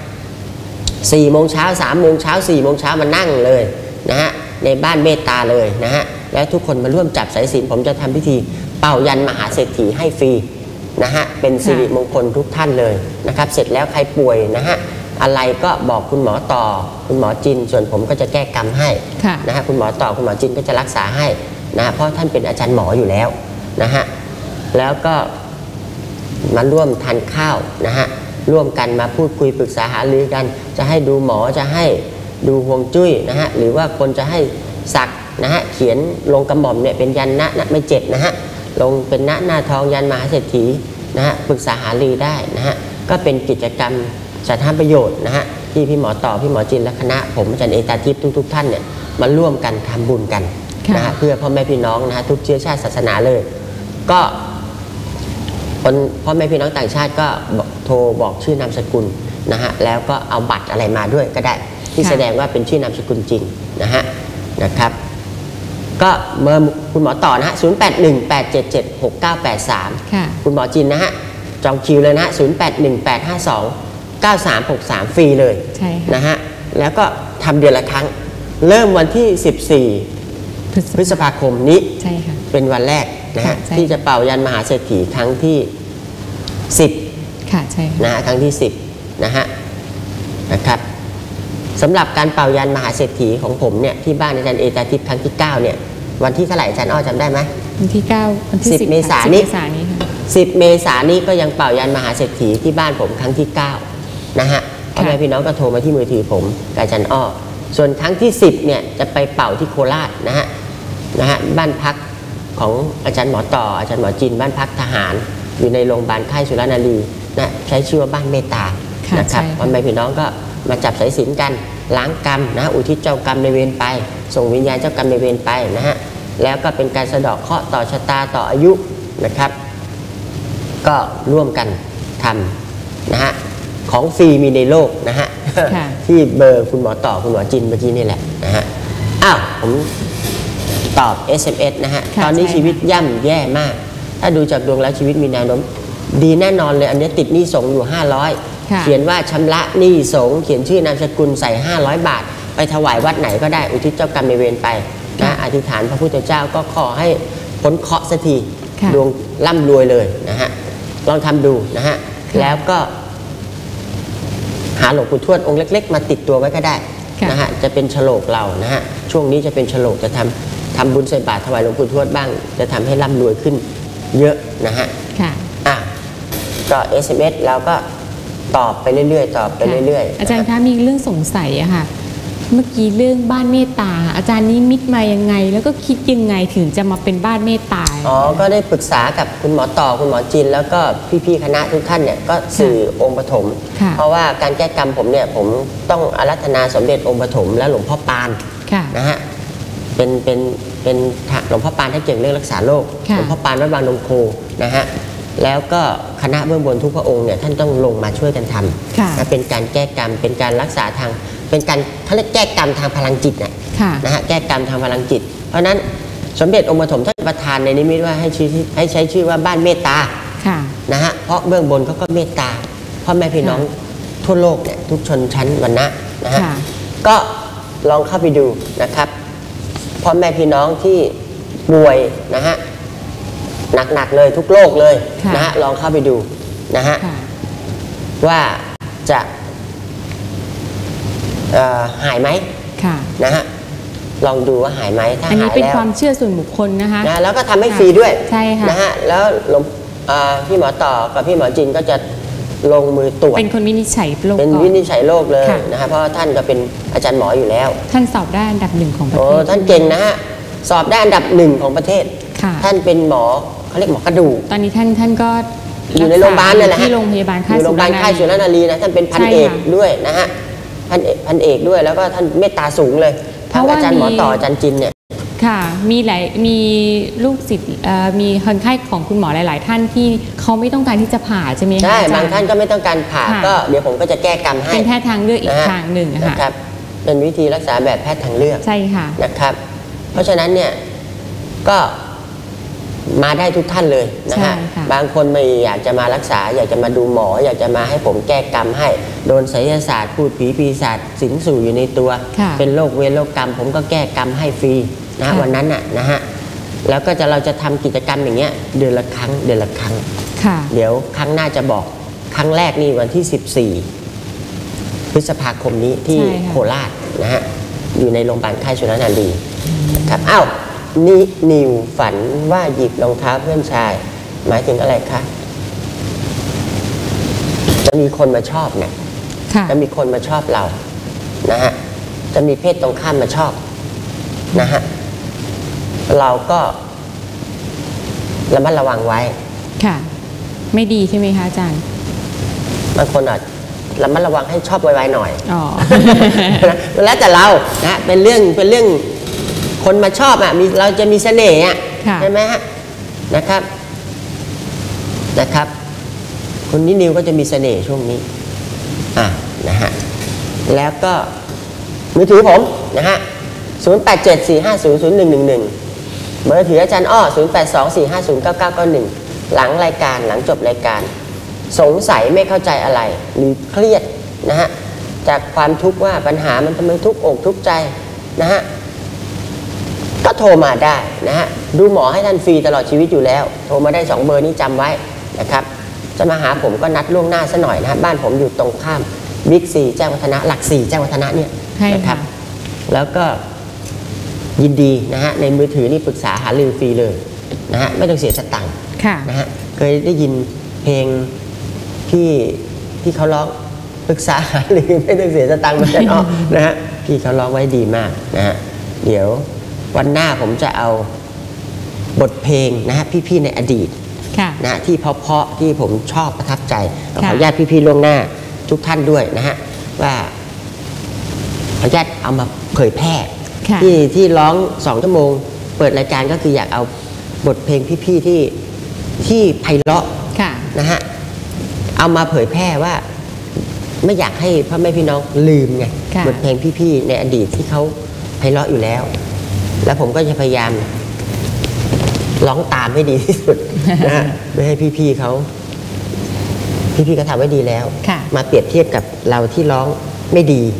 4 โมงเช้า3 โมงเช้า4 โมงเช้ามานั่งเลยนะฮะในบ้านเมตตาเลยนะฮะแล้วทุกคนมาร่วมจับสายสิญจน์ผมจะทำพิธีเป่ายันมหาเศรษฐีให้ฟรีนะฮะเป็นสิริมงคลทุกท่านเลยนะครับเสร็จแล้วใครป่วยนะฮะอะไรก็บอกคุณหมอต่อคุณหมอจินส่วนผมก็จะแก้กรรมให้ค่ะนะฮะคุณหมอต่อคุณหมอจินก็จะรักษาให้นะฮะเพราะท่านเป็นอาจารย์หมออยู่แล้วนะฮะแล้วก็มาร่วมทานข้าวนะฮะร่วมกันมาพูดคุยปรึกษาหารือกัน จะให้ดูหมอจะให้ดูฮวงจุ้ยนะฮะหรือว่าคนจะให้สักนะฮะเขียนลงกระหม่อมเนี่ยเป็นยันนะไม่เจ็ดนะฮะลงเป็นณหน้าทองยันมหาเศรษฐีนะฮะปรึกษาหารือได้นะฮะก็เป็นกิจกรรมสาธารณประโยชน์นะฮะที่พี่หมอต่อพี่หมอจินและคณะผมอาจารย์เอตาทิพย์ทุกท่านเนี่ยมาร่วมกันทำบุญกันค่ะนะฮะเพื่อพ่อแม่พี่น้องนะฮะทุกเชื้อชาติศาสนาเลย ก็คนพ่อแม่พี่น้องต่างชาติก็โทรบอกชื่อนามสกุลนะฮะแล้วก็เอาบัตรอะไรมาด้วยก็ได้ ที่ค่ะแสดงว่าเป็นชื่อนามสกุลจริงนะครับ ก็เบอร์คุณหมอต่อนะฮะ0818776983 ค่ะคุณหมอจินนะฮะจองคิวเลยนะฮะ0818529363 ฟรีเลยใช่ค่ะนะฮะแล้วก็ทำเดือนละครั้ง เริ่มวันที่ 14 พฤษภาคมนี้ใช่ค่ะเป็นวันแรกนะฮะค่ะใช่ที่จะเป่ายันมหาเศรษฐีครั้งที่ 10 ค่ะใช่ค่ะนะฮะครั้งที่ 10 นะครับสำหรับการเป่ายันมหาเศรษฐีของผมเนี่ยที่บ้านอาจารย์เอตาทิพย์ครั้งที่ 9 เนี่ยวันที่เท่าไหร่อาจารย์อ้อจำได้ไหมวันที่ 9 วันที่ 10 10 เมษายน 10 นี้เมษายนนี้ค่ะ 10 เมษายนนี้ก็ยังเป่ายันมหาเศรษฐีที่บ้านผมครั้งที่ 9 นะฮะพ่อแม่พี่น้องก็โทรมาที่มือถือผมกับอาจารย์อ้อส่วนครั้งที่ 10 เนี่ยจะไปเป่าที่โคราชนะฮะบ้านพักของอาจารย์หมอต่ออาจารย์หมอจินบ้านพักทหารอยู่ในโรงพยาบาลค่ายสุรนารีนะใช้ชื่อว่าบ้านเมตตาค่ะนะครับใช่ค่ะพ่อแม่พี่น้องก็มาจับสายสิญจน์กันล้างกรรมนะอุทิศเจ้ากรรมในเวรไป ส่งวิญญาณเจ้ากรรมในเวรไปนะฮะแล้วก็เป็นการสะเดาะเคราะห์ต่อชะตาต่ออายุนะครับ ก็ร่วมกันทำนะฮะของฟรีมีในโลกนะฮะค่ะที่เบอร์คุณหมอต่อคุณหมอจินเมื่อกี้นี่แหละนะฮะอ้าวผมตอบ SMS นะฮะค่ะตอนนี้ใช่ค่ะชีวิตย่ำแย่มาก ถ้าดูจากดวงแล้วชีวิตมีแนวโน้มดีแน่นอนเลย อันนี้ติดหนี้สงฆ์อยู่ค่ะ 500 เขียนว่าชำระหนี้สงฆ์เขียนชื่อนามสกุลใส่500 บาท ไปถวายวัดไหนก็ได้อุทิศเจ้ากรรมในายเวรไปนะอธิษฐานพระพุทธเจ้าก็ขอให้พ้นเคราะห์สักทีค่ะดวงร่ำรวยเลยนะฮะลองทำดูนะฮะแล้วก็หาหลวงปู่ทวดองค์เล็กๆมาติดตัวไว้ก็ได้นะฮะจะเป็นฉลกเรานะฮะช่วงนี้จะเป็นฉลกจะทำบุญใส่บาตรถวายหลวงปู่ทวดบ้างจะทำให้ร่ำรวยขึ้นเยอะนะฮะค่ะก็ SMS เราก็ตอบไปเรื่อยๆตอบไปเรื่อยๆอาจารย์คะมีเรื่องสงสัยอะค่ะ เมื่อกี้เรื่องบ้านเมตตา อาจารย์นิมิตมายังไง แล้วก็คิดยังไงถึงจะมาเป็นบ้านเมตตาก็ได้ปรึกษากับคุณหมอต่อคุณหมอจินแล้วก็พี่ๆคณะทุกท่านเนี่ยก็สื่อองค์ปฐมเพราะว่าการแก้กรรมผมเนี่ยผมต้องอารัธนาสมเด็จองค์ปฐมและหลวงพ่อปานนะฮะเป็นหลวงพ่อปานท่านเก่งเรื่องรักษาโรคหลวงพ่อปานวัดบางนมโคนะฮะแล้วก็คณะเบื้องบนทุกพระองค์เนี่ยท่านต้องลงมาช่วยกันทำและเป็นการแก้กรรมเป็นการรักษาทางเป็นการเขาเรียกแก้กรรมทางพลังจิตนะฮะแก้กรรมทางพลังจิตเพราะฉะนั้นสมเด็จองค์ปฐมท่านประทานในนิมิตว่าให้ใช้ชื่อว่าบ้านเมตตานะฮะเพราะเบื้องบนเขาก็เมตตาพ่อแม่พี่น้องทั่วโลกเนี่ยทุกชนชั้นวรรณะนะฮะก็ลองเข้าไปดูนะครับพ่อแม่พี่น้องที่ป่วยนะฮะหนักๆเลยทุกโรคเลยนะฮะลองเข้าไปดูนะฮะว่าจะหายไหมนะฮะลองดูว่าหายไหมถ้าหายแล้วอันนี้เป็นความเชื่อส่วนบุคคลนะคะแล้วก็ทำให้ฟรีด้วยใช่ค่ะนะฮะแล้วพี่หมอต่อกับพี่หมอจินก็จะลงมือตรวจเป็นคนวินิจฉัยโรคเป็นวินิจฉัยโรคเลยนะฮะเพราะท่านก็เป็นอาจารย์หมออยู่แล้วท่านสอบได้อันดับ1ของประเทศท่านเก่งนะฮะสอบได้อันดับ1ของประเทศท่านเป็นหมอเขาเรียกหมอกระดูกตอนนี้ท่านก็อยู่ในโรงพยาบาลนี่แหละที่โรงพยาบาลค่ายสุรนารีนะท่านเป็นพันเอกด้วยนะฮะพันเอกด้วยแล้วก็ท่านเมตตาสูงเลยทั้งอาจารย์หมอต่ออาจารย์จินเนี่ยค่ะมีลูกศิษย์มีคนไข้ของคุณหมอหลายๆท่านที่เขาไม่ต้องการที่จะผ่าใช่ไหมคะใช่บางท่านก็ไม่ต้องการผ่าก็เดี๋ยวผมก็จะแก้กรรมให้เป็นแพทย์ทางเลือกอีกทางหนึ่งค่ะเป็นวิธีรักษาแบบแพทย์ทางเลือกใช่ค่ะนะครับเพราะฉะนั้นเนี่ยก็มาได้ทุกท่านเลยนะฮะบางคนไม่อยากจะมารักษาอยากจะมาดูหมออยากจะมาให้ผมแก้กรรมให้โดนไสยศาสตร์พูดผีปีศาจสิงสู่อยู่ในตัวเป็นโรคเวรโรคกรรมผมก็แก้กรรมให้ฟรีนะวันนั้นนะฮะแล้วก็เราจะทำกิจกรรมอย่างเงี้ยเดือนละครั้งเดี๋ยวครั้งหน้าจะบอกครั้งแรกนี่วันที่14พฤษภาคมนี้ที่โคราชนะฮะอยู่ในโรงพยาบาลค่ายสุรนารีครับอ้าวนิวฝันว่าหยิบรองเท้าเพื่อนชายหมายถึงอะไรคะจะมีคนมาชอบเนี่ยจะมีคนมาชอบเรานะฮะจะมีเพศตรงข้ามมาชอบนะฮะเราก็ระมัดระวังไว้ค่ะไม่ดีใช่ไหมคะอาจารย์บางคนอาจระมัดระวังให้ชอบไวๆหน่อยแล้วแต่เรานะเป็นเรื่องคนมาชอบเราจะมีเสน่ห์ใช่ไหมฮะนะครับคุณนิวก็จะมีเสน่ห์ช่วงนี้นะฮะแล้วก็มือถือผมนะฮะ0874500111เบอร์ถืออาจารย์อ้อ0824509991หลังรายการหลังจบรายการสงสัยไม่เข้าใจอะไรหรือเครียดนะฮะจากความทุกข์ว่าปัญหามันทำไมทุกข์อกทุกข์ใจนะฮะก็โทรมาได้นะฮะดูหมอให้ท่านฟรีตลอดชีวิตอยู่แล้วโทรมาได้2เบอร์นี้จำไว้นะครับจะมาหาผมก็นัดล่วงหน้าซะหน่อยนะฮะบ้านผมอยู่ตรงข้ามบิ๊กซีแจ้งวัฒนะหลัก4แจ้งวัฒนะเนี่ยนะครับแล้วก็ยินดีนะฮะในมือถือนี่ปรึกษาหารือฟรีเลยนะฮะไม่ต้องเสียสตังค์นะฮะเคยได้ยินเพลงที่เขาร้องปรึกษาหารือไม่ต้องเสียสตังค์มากันนะฮะพี่เขาร้องไว้ดีมากนะฮะเดี๋ยววันหน้าผมจะเอาบทเพลงนะฮะพี่ๆในอดีตนะที่เพราะๆที่ผมชอบประทับใจขออนุญาตพี่ๆล่วงหน้าทุกท่านด้วยนะฮะว่าขออนุญาตเอามาเผยแพร่ที่ร้อง2 ชั่วโมงเปิดรายการก็คืออยากเอาบทเพลงพี่ๆที่ไพเราะนะฮะเอามาเผยแพร่ว่าไม่อยากให้พ่อแม่พี่น้องลืมไงบทเพลงพี่ๆในอดีตที่เขาไพเราะอยู่แล้วแล้วผมก็จะพยายามร้องตามให้ดีที่สุดนะฮะไม่ให้พี่ๆเขาทำไว้ดีแล้วมาเปรียบเทียบกับเราที่ร้องไม่ดี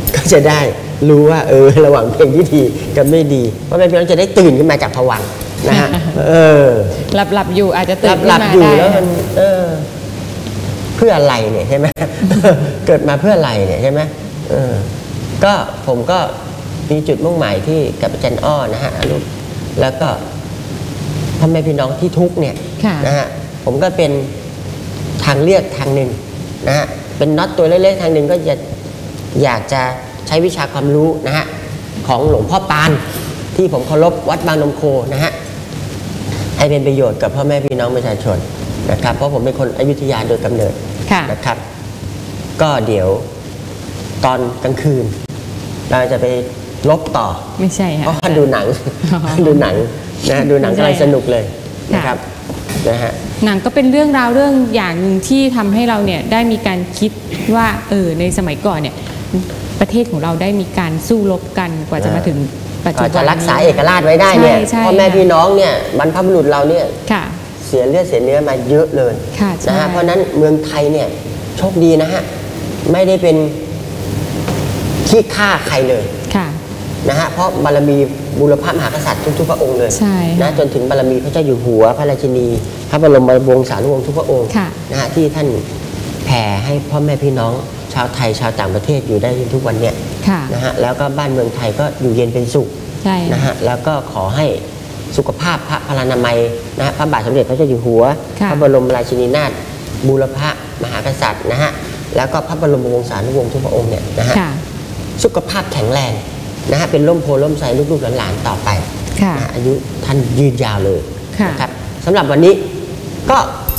ก็จะได้รู้ว่าระหว่างเพลงที่ดีกับไม่ดีเพราะแม่พี่น้องจะได้ตื่นขึ้นมาจากภวังค์นะฮะหลับอยู่อาจจะตื่นขึ้นมาได้อยู่แล้วมันเพื่ออะไรเนี่ยใช่ไหม เกิดมาเพื่ออะไรเนี่ยใช่ไหมก็ผมก็มีจุดมุ่งหมายที่กับอาจารย์อ้อนะฮะลูกแล้วก็พ่อแม่พี่น้องที่ทุกข์เนี่ยนะฮะผมก็เป็นทางเลือกทางหนึ่งนะฮะเป็นน็อตตัวเล็กๆทางหนึ่งก็อยากจะใช้วิชาความรู้นะฮะของหลวงพ่อปานที่ผมเคารพวัดบางนมโคนะฮะให้เป็นประโยชน์กับพ่อแม่พี่น้องประชาชนนะครับเพราะผมเป็นคนอยุธยาโดยกำเนิดนะครับก็เดี๋ยวตอนกลางคืนเราจะไปลบต่อไม่ใช่ค่ะเพราะว่าดูหนังดูหนังนะดูหนังกำลังสนุกเลยนะครับนะฮะหนังก็เป็นเรื่องราวเรื่องอย่างหนึ่งที่ทำให้เราเนี่ยได้มีการคิดว่าในสมัยก่อนเนี่ยประเทศของเราได้มีการสู้รบกันกว่าจะมาถึงปัจจุบันจะรักษาเอกราชไว้ได้เนี่ยพ่อแม่พี่น้องเนี่ยบรรพบุรุษเราเนี่ยเสียเลือดเสียเนื้อมาเยอะเลยนะฮะเพราะนั้นเมืองไทยเนี่ยโชคดีนะฮะไม่ได้เป็นขี้ฆ่าใครเลยนะฮะเพราะบารมีบุรพมหากษัตริย์ทุกพระองค์เลยนะจนถึงบารมีพระเจ้าอยู่หัวพระราชินีพระบรมวงศานุวงศ์ทุกพระองค์นะฮะที่ท่านแผ่ให้พ่อแม่พี่น้องชาวไทยชาวต่างประเทศอยู่ได้ทุกวันเนี่ยนะฮะแล้วก็บ้านเมืองไทยก็อยู่เย็นเป็นสุขนะฮะแล้วก็ขอให้สุขภาพพระพลานามัยนะฮะพระบาทสมเด็จพระเจ้าอยู่หัวพระบรมราชินีนาถบูรพมหากษัตริย์นะฮะแล้วก็พระบรมวงศานุวงศ์ทุกพระองค์เนี่ยนะฮะสุขภาพแข็งแรงนะฮะเป็นร่มโพล่มไทรลูกๆหลานๆต่อไปนะอายุท่านยืนยาวเลยนะครับสำหรับวันนี้ก็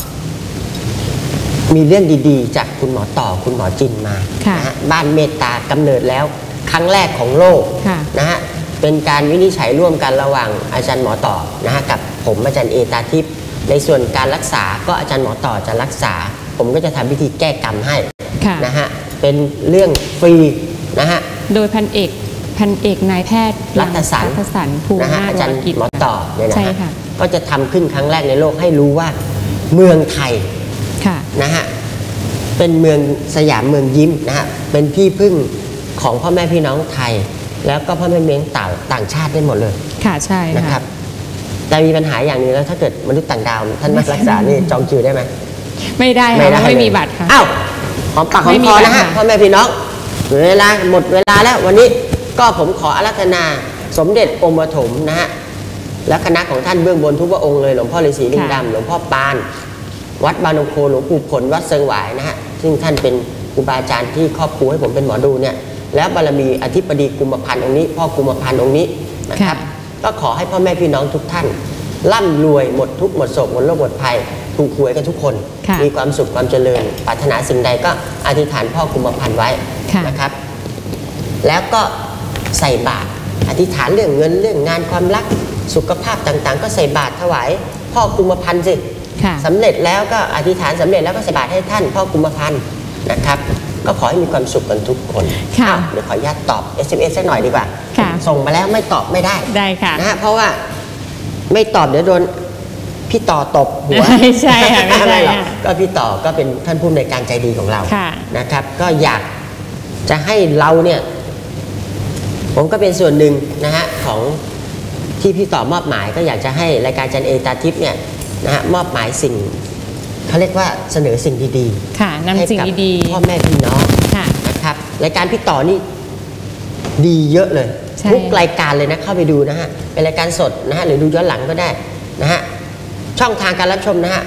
มีเรื่องดีๆจากคุณหมอต่อคุณหมอจินมานะฮะบ้านเมตตากำเนิดแล้วครั้งแรกของโลกนะฮะเป็นการวินิจฉัยร่วมกันระหว่างอาจารย์หมอต่อนะฮะกับผมอาจารย์เอตาทิพย์ในส่วนการรักษาก็อาจารย์หมอต่อจะรักษาผมก็จะทำพิธีแก้กรรมให้นะฮะเป็นเรื่องฟรีนะฮะโดยพันเอกนายแพทย์รัฐสรรภูมินาถอาจารย์หมอต่อเนี่ยนะฮะก็จะทำขึ้นครั้งแรกในโลกให้รู้ว่าเมืองไทยนะฮะเป็นเมืองสยามเมืองยิ้มนะฮะเป็นที่พึ่งของพ่อแม่พี่น้องไทยแล้วก็พ่อแม่เมียงต่างชาติได้หมดเลยค่ะใช่นะครับแต่มีปัญหาอย่างนี้แล้วถ้าเกิดมนุษย์ต่างดาวท่านมารักษานี่จองคิวได้ไหมไม่ได้ค่ะไม่มีบัตรค่ะอ้าวหอมปากหอมคอนะฮะพ่อแม่พี่น้องเวลาหมดเวลาแล้ววันนี้ก็ผมขออาราธนาสมเด็จองค์ปฐมนะฮะและคณะของท่านเบื้องบนทุกพระองค์เลยหลวงพ่อฤาษีลิงดำหลวงพ่อปานวัดบางนมโคหลวงปู่ผลวัดเซิงหวายนะฮะซึ่งท่านเป็นครูบาอาจารย์ที่ครอบครูให้ผมเป็นหมอดูเนี่ยแล้วบารมีอธิบดีกุมภพันธ์องค์นี้พ่อกุมภพันธ์องค์นี้นะครับก็ขอให้พ่อแม่พี่น้องทุกท่านร่ำรวยหมดทุกหมดโศกหมดโรคหมดภัยถูกหวยกันทุกคนมีความสุขความเจริญปรารถนาสิ่งใดก็อธิษฐานพ่อกุมภพันธ์ไว้นะครับแล้วก็ใส่บาตรอธิษฐานเรื่องเงินเรื่องงานความรักสุขภาพต่างๆก็ใส่บาตรถวายพ่อกุมภพันธ์สิสำเร็จแล้วก็อธิษฐานสำเร็จแล้วก็ใส่บาตรให้ท่านพ่อกุมภพันธ์นะครับก็ขอให้มีความสุขกันทุกคนเดี๋ยวขออนุญาตตอบ SMS สักหน่อยดีกว่าส่งมาแล้วไม่ตอบไม่ได้ค่ะนะฮะเพราะว่าไม่ตอบเดี๋ยวโดนพี่ต่อตบหัวไม่ใช่ค่ะไม่ใช่ก็พี่ต่อก็เป็นท่านผู้ในการใจดีของเรานะครับก็อยากจะให้เราเนี่ยผมก็เป็นส่วนหนึ่งนะฮะของที่พี่ต่อมอบหมายก็อยากจะให้รายการจันเอตาทิพย์เนี่ยนะฮะมอบหมายสิ่งเขาเรียกว่าเสนอสิ่งดีๆค่ะนำสิ่งดีๆพ่อแม่พี่น้องนะครับรายการพี่ต่อนี่ดีเยอะเลยทุกรายการเลยนะเข้าไปดูนะฮะเป็นรายการสดนะฮะหรือดูย้อนหลังก็ได้นะฮะช่องทางการรับชมนะฮะ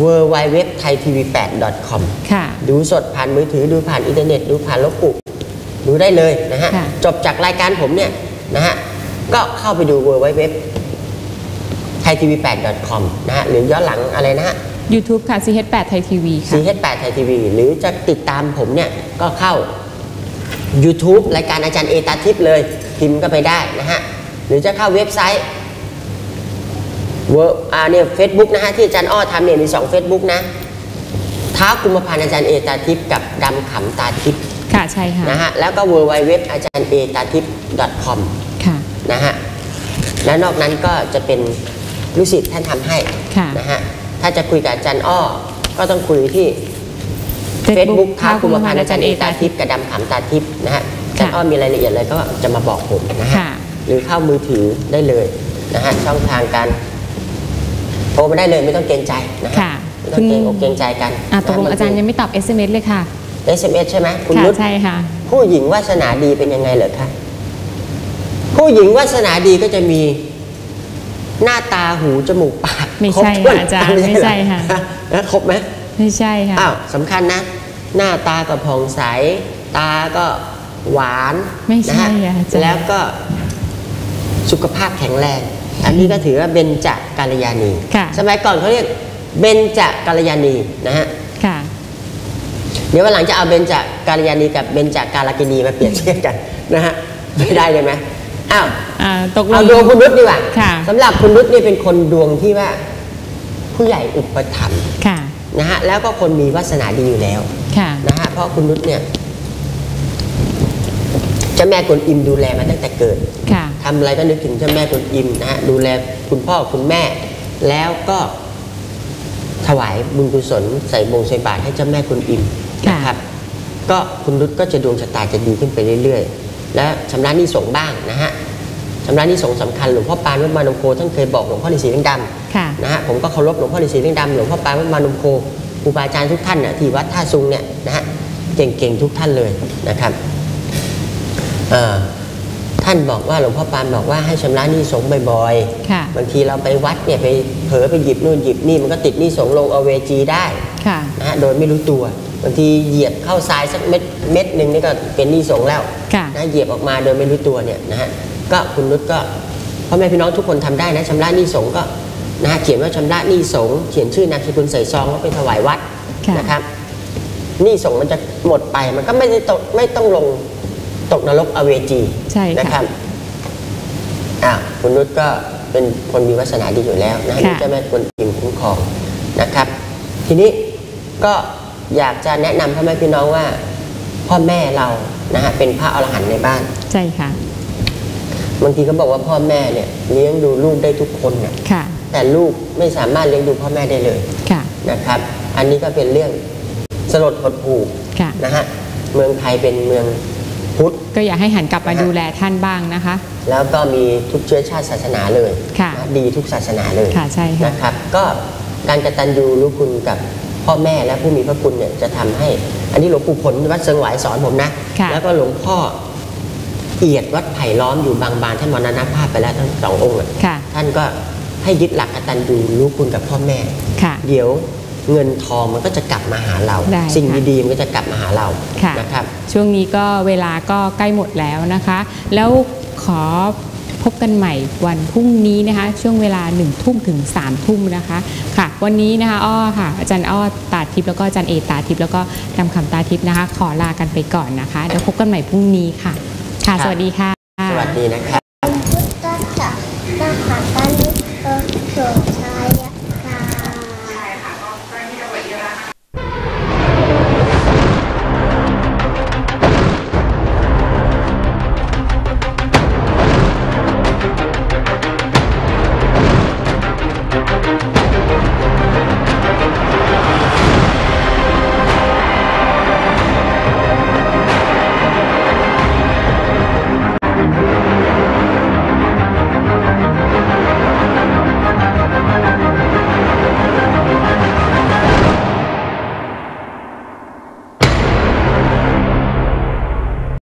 www.thaitv8.com ดูสดผ่านมือถือดูผ่านอินเทอร์เน็ตดูผ่านลบปุดูได้เลยนะฮะจบจากรายการผมเนี่ยนะฮะก็เข้าไปดู www.thaitv8.com นะฮะหรือย้อนหลังอะไรนะฮะ YouTube ค่ะ CH8 ไทยทีวีค่ะ CH8 ไทยทีวีหรือจะติดตามผมเนี่ยก็เข้า YouTube รายการอาจารย์เอตาทิพย์เลยพิมพ์ก็ไปได้นะฮะหรือจะเข้าเว็บไซต์เนี่ยเฟซบุ๊กนะฮะที่อาจารย์อ้อทำเนี่ยมี2 Facebook นะท้าวกุมภพันธ์อาจารย์เอตาทิพย์กับดำขำตาทิพย์ค่ะใช่ค่ะนะฮะแล้วก็ www อาจารย์เอตาทิพย์ .com ค่ะนะฮะและนอกนั้นก็จะเป็นลูกศิษย์ท่านทำให้นะฮะถ้าจะคุยกับอาจารย์อ้อก็ต้องคุยที่ Facebook ท้าวกุมภพันธ์อาจารย์เอตาทิพย์กับดำขำตาทิพย์นะฮะอาจารย์อ้อมีรายละเอียดอะไรก็จะมาบอกผมนะฮะค่ะหรือเข้ามือถือได้เลยนะฮะช่องทางการโทรมาได้เลยไม่ต้องเกรงใจนะฮะค่ะไม่ต้องเกรงอกเกรงใจกันตกลงอาจารย์ยังไม่ตอบ SMS เลยค่ะ SMS ใช่ไหมคุณค่ะนุชใช่ค่ะผู้หญิงวาสนาดีเป็นยังไงเหรอคะผู้หญิงวาสนาดีก็จะมีหน้าตาหูจมูกปากไม่ใช่ครบถ้วนค่ะอาจารย์เหไม่ใช่ค่ะแล้วครบไหมไม่ใช่ค่ะอ้าวสำคัญนะ หน้าตาก็ผ่องใส ตาก็หวานไม่ใช่นะฮะอาจารย์แล้วก็สุขภาพแข็งแรง อันนี้ก็ถือว่าเบญจกัลยาณีค่ะสมัยก่อนเขาเรียกเบญจกัลยาณีนะฮะค่ะเดี๋ยววันหลังจะเอาเบญจกัลยาณีกับเบญจกาลกินีมาเปรียบเทียบกันนะฮะไม่ได้เลยไหมอ้าวตกลเอางดวงคุณนุชดีกว่าค่ะสำหรับคุณนุชนี่เป็นคนดวงที่ว่าผู้ใหญ่อุปถัมภ์ค่ะนะฮะแล้วก็คนมีวาสนาดีอยู่แล้วค่ะนะฮะเพราะคุณนุชเนี่ยเจ้าแม่กวนอิมดูแลมาตั้งแต่เกิดค่ะทำอะไรก็นึกถึงเจ้าแม่กวนอิมนะฮะดูแลคุณพ่อคุณแม่ แล้วก็ถวายบุญกุศลใส่บงใส่บาตรให้เจ้าแม่กวนอิมค่ะนะครับ ก็คุณนุชก็จะดวงชะตาจะดีขึ้นไปเรื่อยๆ และชำระหนี้สงฆ์บ้างนะฮะชำระหนี้สงฆ์สำคัญหลวงพ่อปานวัดมานมโคท่านเคยบอกหลวงพ่อฤาษีลิงดำค่ะนะฮะผมก็เคารพหลวงพ่อฤาษีลิงดำหลวงพ่อปานวัดมานมโคครูบาอาจารย์ทุกท่านนะที่วัดท่าซุงเนี่ยนะฮะเก่งๆทุกท่านเลยนะครับท่านบอกว่าหลวงพ่อปานบอกว่าให้ชำระหนี้สงฆ์บ่อยค่ะๆบางทีเราไปวัดเนี่ยไปเผลอไปหยิบนู่นหยิบนี่มันก็ติดหนี้สงฆ์ลงเอาเวจีได้ค่ะนะฮะโดยไม่รู้ตัวบางทีเหยียบเข้าทรายสักเม็ดหนึ่งนี่ก็เป็นหนี้สงฆ์แล้วค่ะนะเหยียบออกมาโดยไม่รู้ตัวเนี่ยนะฮะก็คุณนุชก็พ่อแม่พี่น้องทุกคนทำได้นะชำระหนี้สงฆ์ก็นะฮะเขียนว่าชำระหนี้สงฆ์เขียนชื่อนามสกุลใส่ซองแล้วไปถวายวัดค่ะนะครับหนี้สงฆ์มันจะหมดไปมันก็ไม่ต้องลงตกนรกอเวจีใช่ค่ะนะครับคุณนุชก็เป็นคนมีวาสนาดีอยู่แล้วนะฮะค่ะเจ้าแม่กวนอิมคุ้มครองนะครับ ทีนี้ก็อยากจะแนะนำพ่อแม่พี่น้องว่าพ่อแม่เรานะฮะเป็นพระอรหันต์ในบ้านใช่ค่ะบางทีเขาบอกว่าพ่อแม่เนี่ยเลี้ยงดูลูกได้ทุกคนเนี่ยค่ะแต่ลูกไม่สามารถเลี้ยงดูพ่อแม่ได้เลยค่ะนะครับ อันนี้ก็เป็นเรื่องสลดหดหู่ค่ะนะฮะเมืองไทยเป็นเมืองพุทธก็อยากให้หันกลับมาดูแลท่านบ้างนะคะแล้วก็มีทุกเชื้อชาติศาสนาเลยค่ะนะดีทุกศาสนาเลยค่ะใช่ค่ะนะครับ ก็การกตัญญูรู้คุณกับพ่อแม่และผู้มีพระคุณเนี่ยจะทำให้ อันนี้หลวงปู่ผลวัดเซิงหวายสอนผมนะค่ะแล้วก็หลวงพ่อเอียดวัดไผ่ล้อมอยู่บางบานท่านมรณภาพไปแล้วทั้งสององค์อะค่ะท่านก็ให้ยึดหลักกตัญญูรู้คุณกับพ่อแม่ค่ะเดี๋ยวเงินทองมันก็จะกลับมาหาเราได้สิ่งค่ะดีๆมันก็จะกลับมาหาเราค่ะนะครับช่วงนี้ก็เวลาก็ใกล้หมดแล้วนะคะ แล้วขอพบกันใหม่วันพรุ่งนี้นะคะ ช่วงเวลา1 ทุ่มถึง3 ทุ่มนะคะ ค่ะ วันนี้นะคะอ้อค่ะ อาจารย์อ้อตาทิพย์แล้วก็อาจารย์เอตาทิพย์แล้วก็ดำคำตาทิพย์นะคะ ขอลากันไปก่อนนะคะเดี๋ยวพบกันใหม่พรุ่งนี้ค่ะ ค่ะ สวัสดีค่ะสวัสดีนะครับ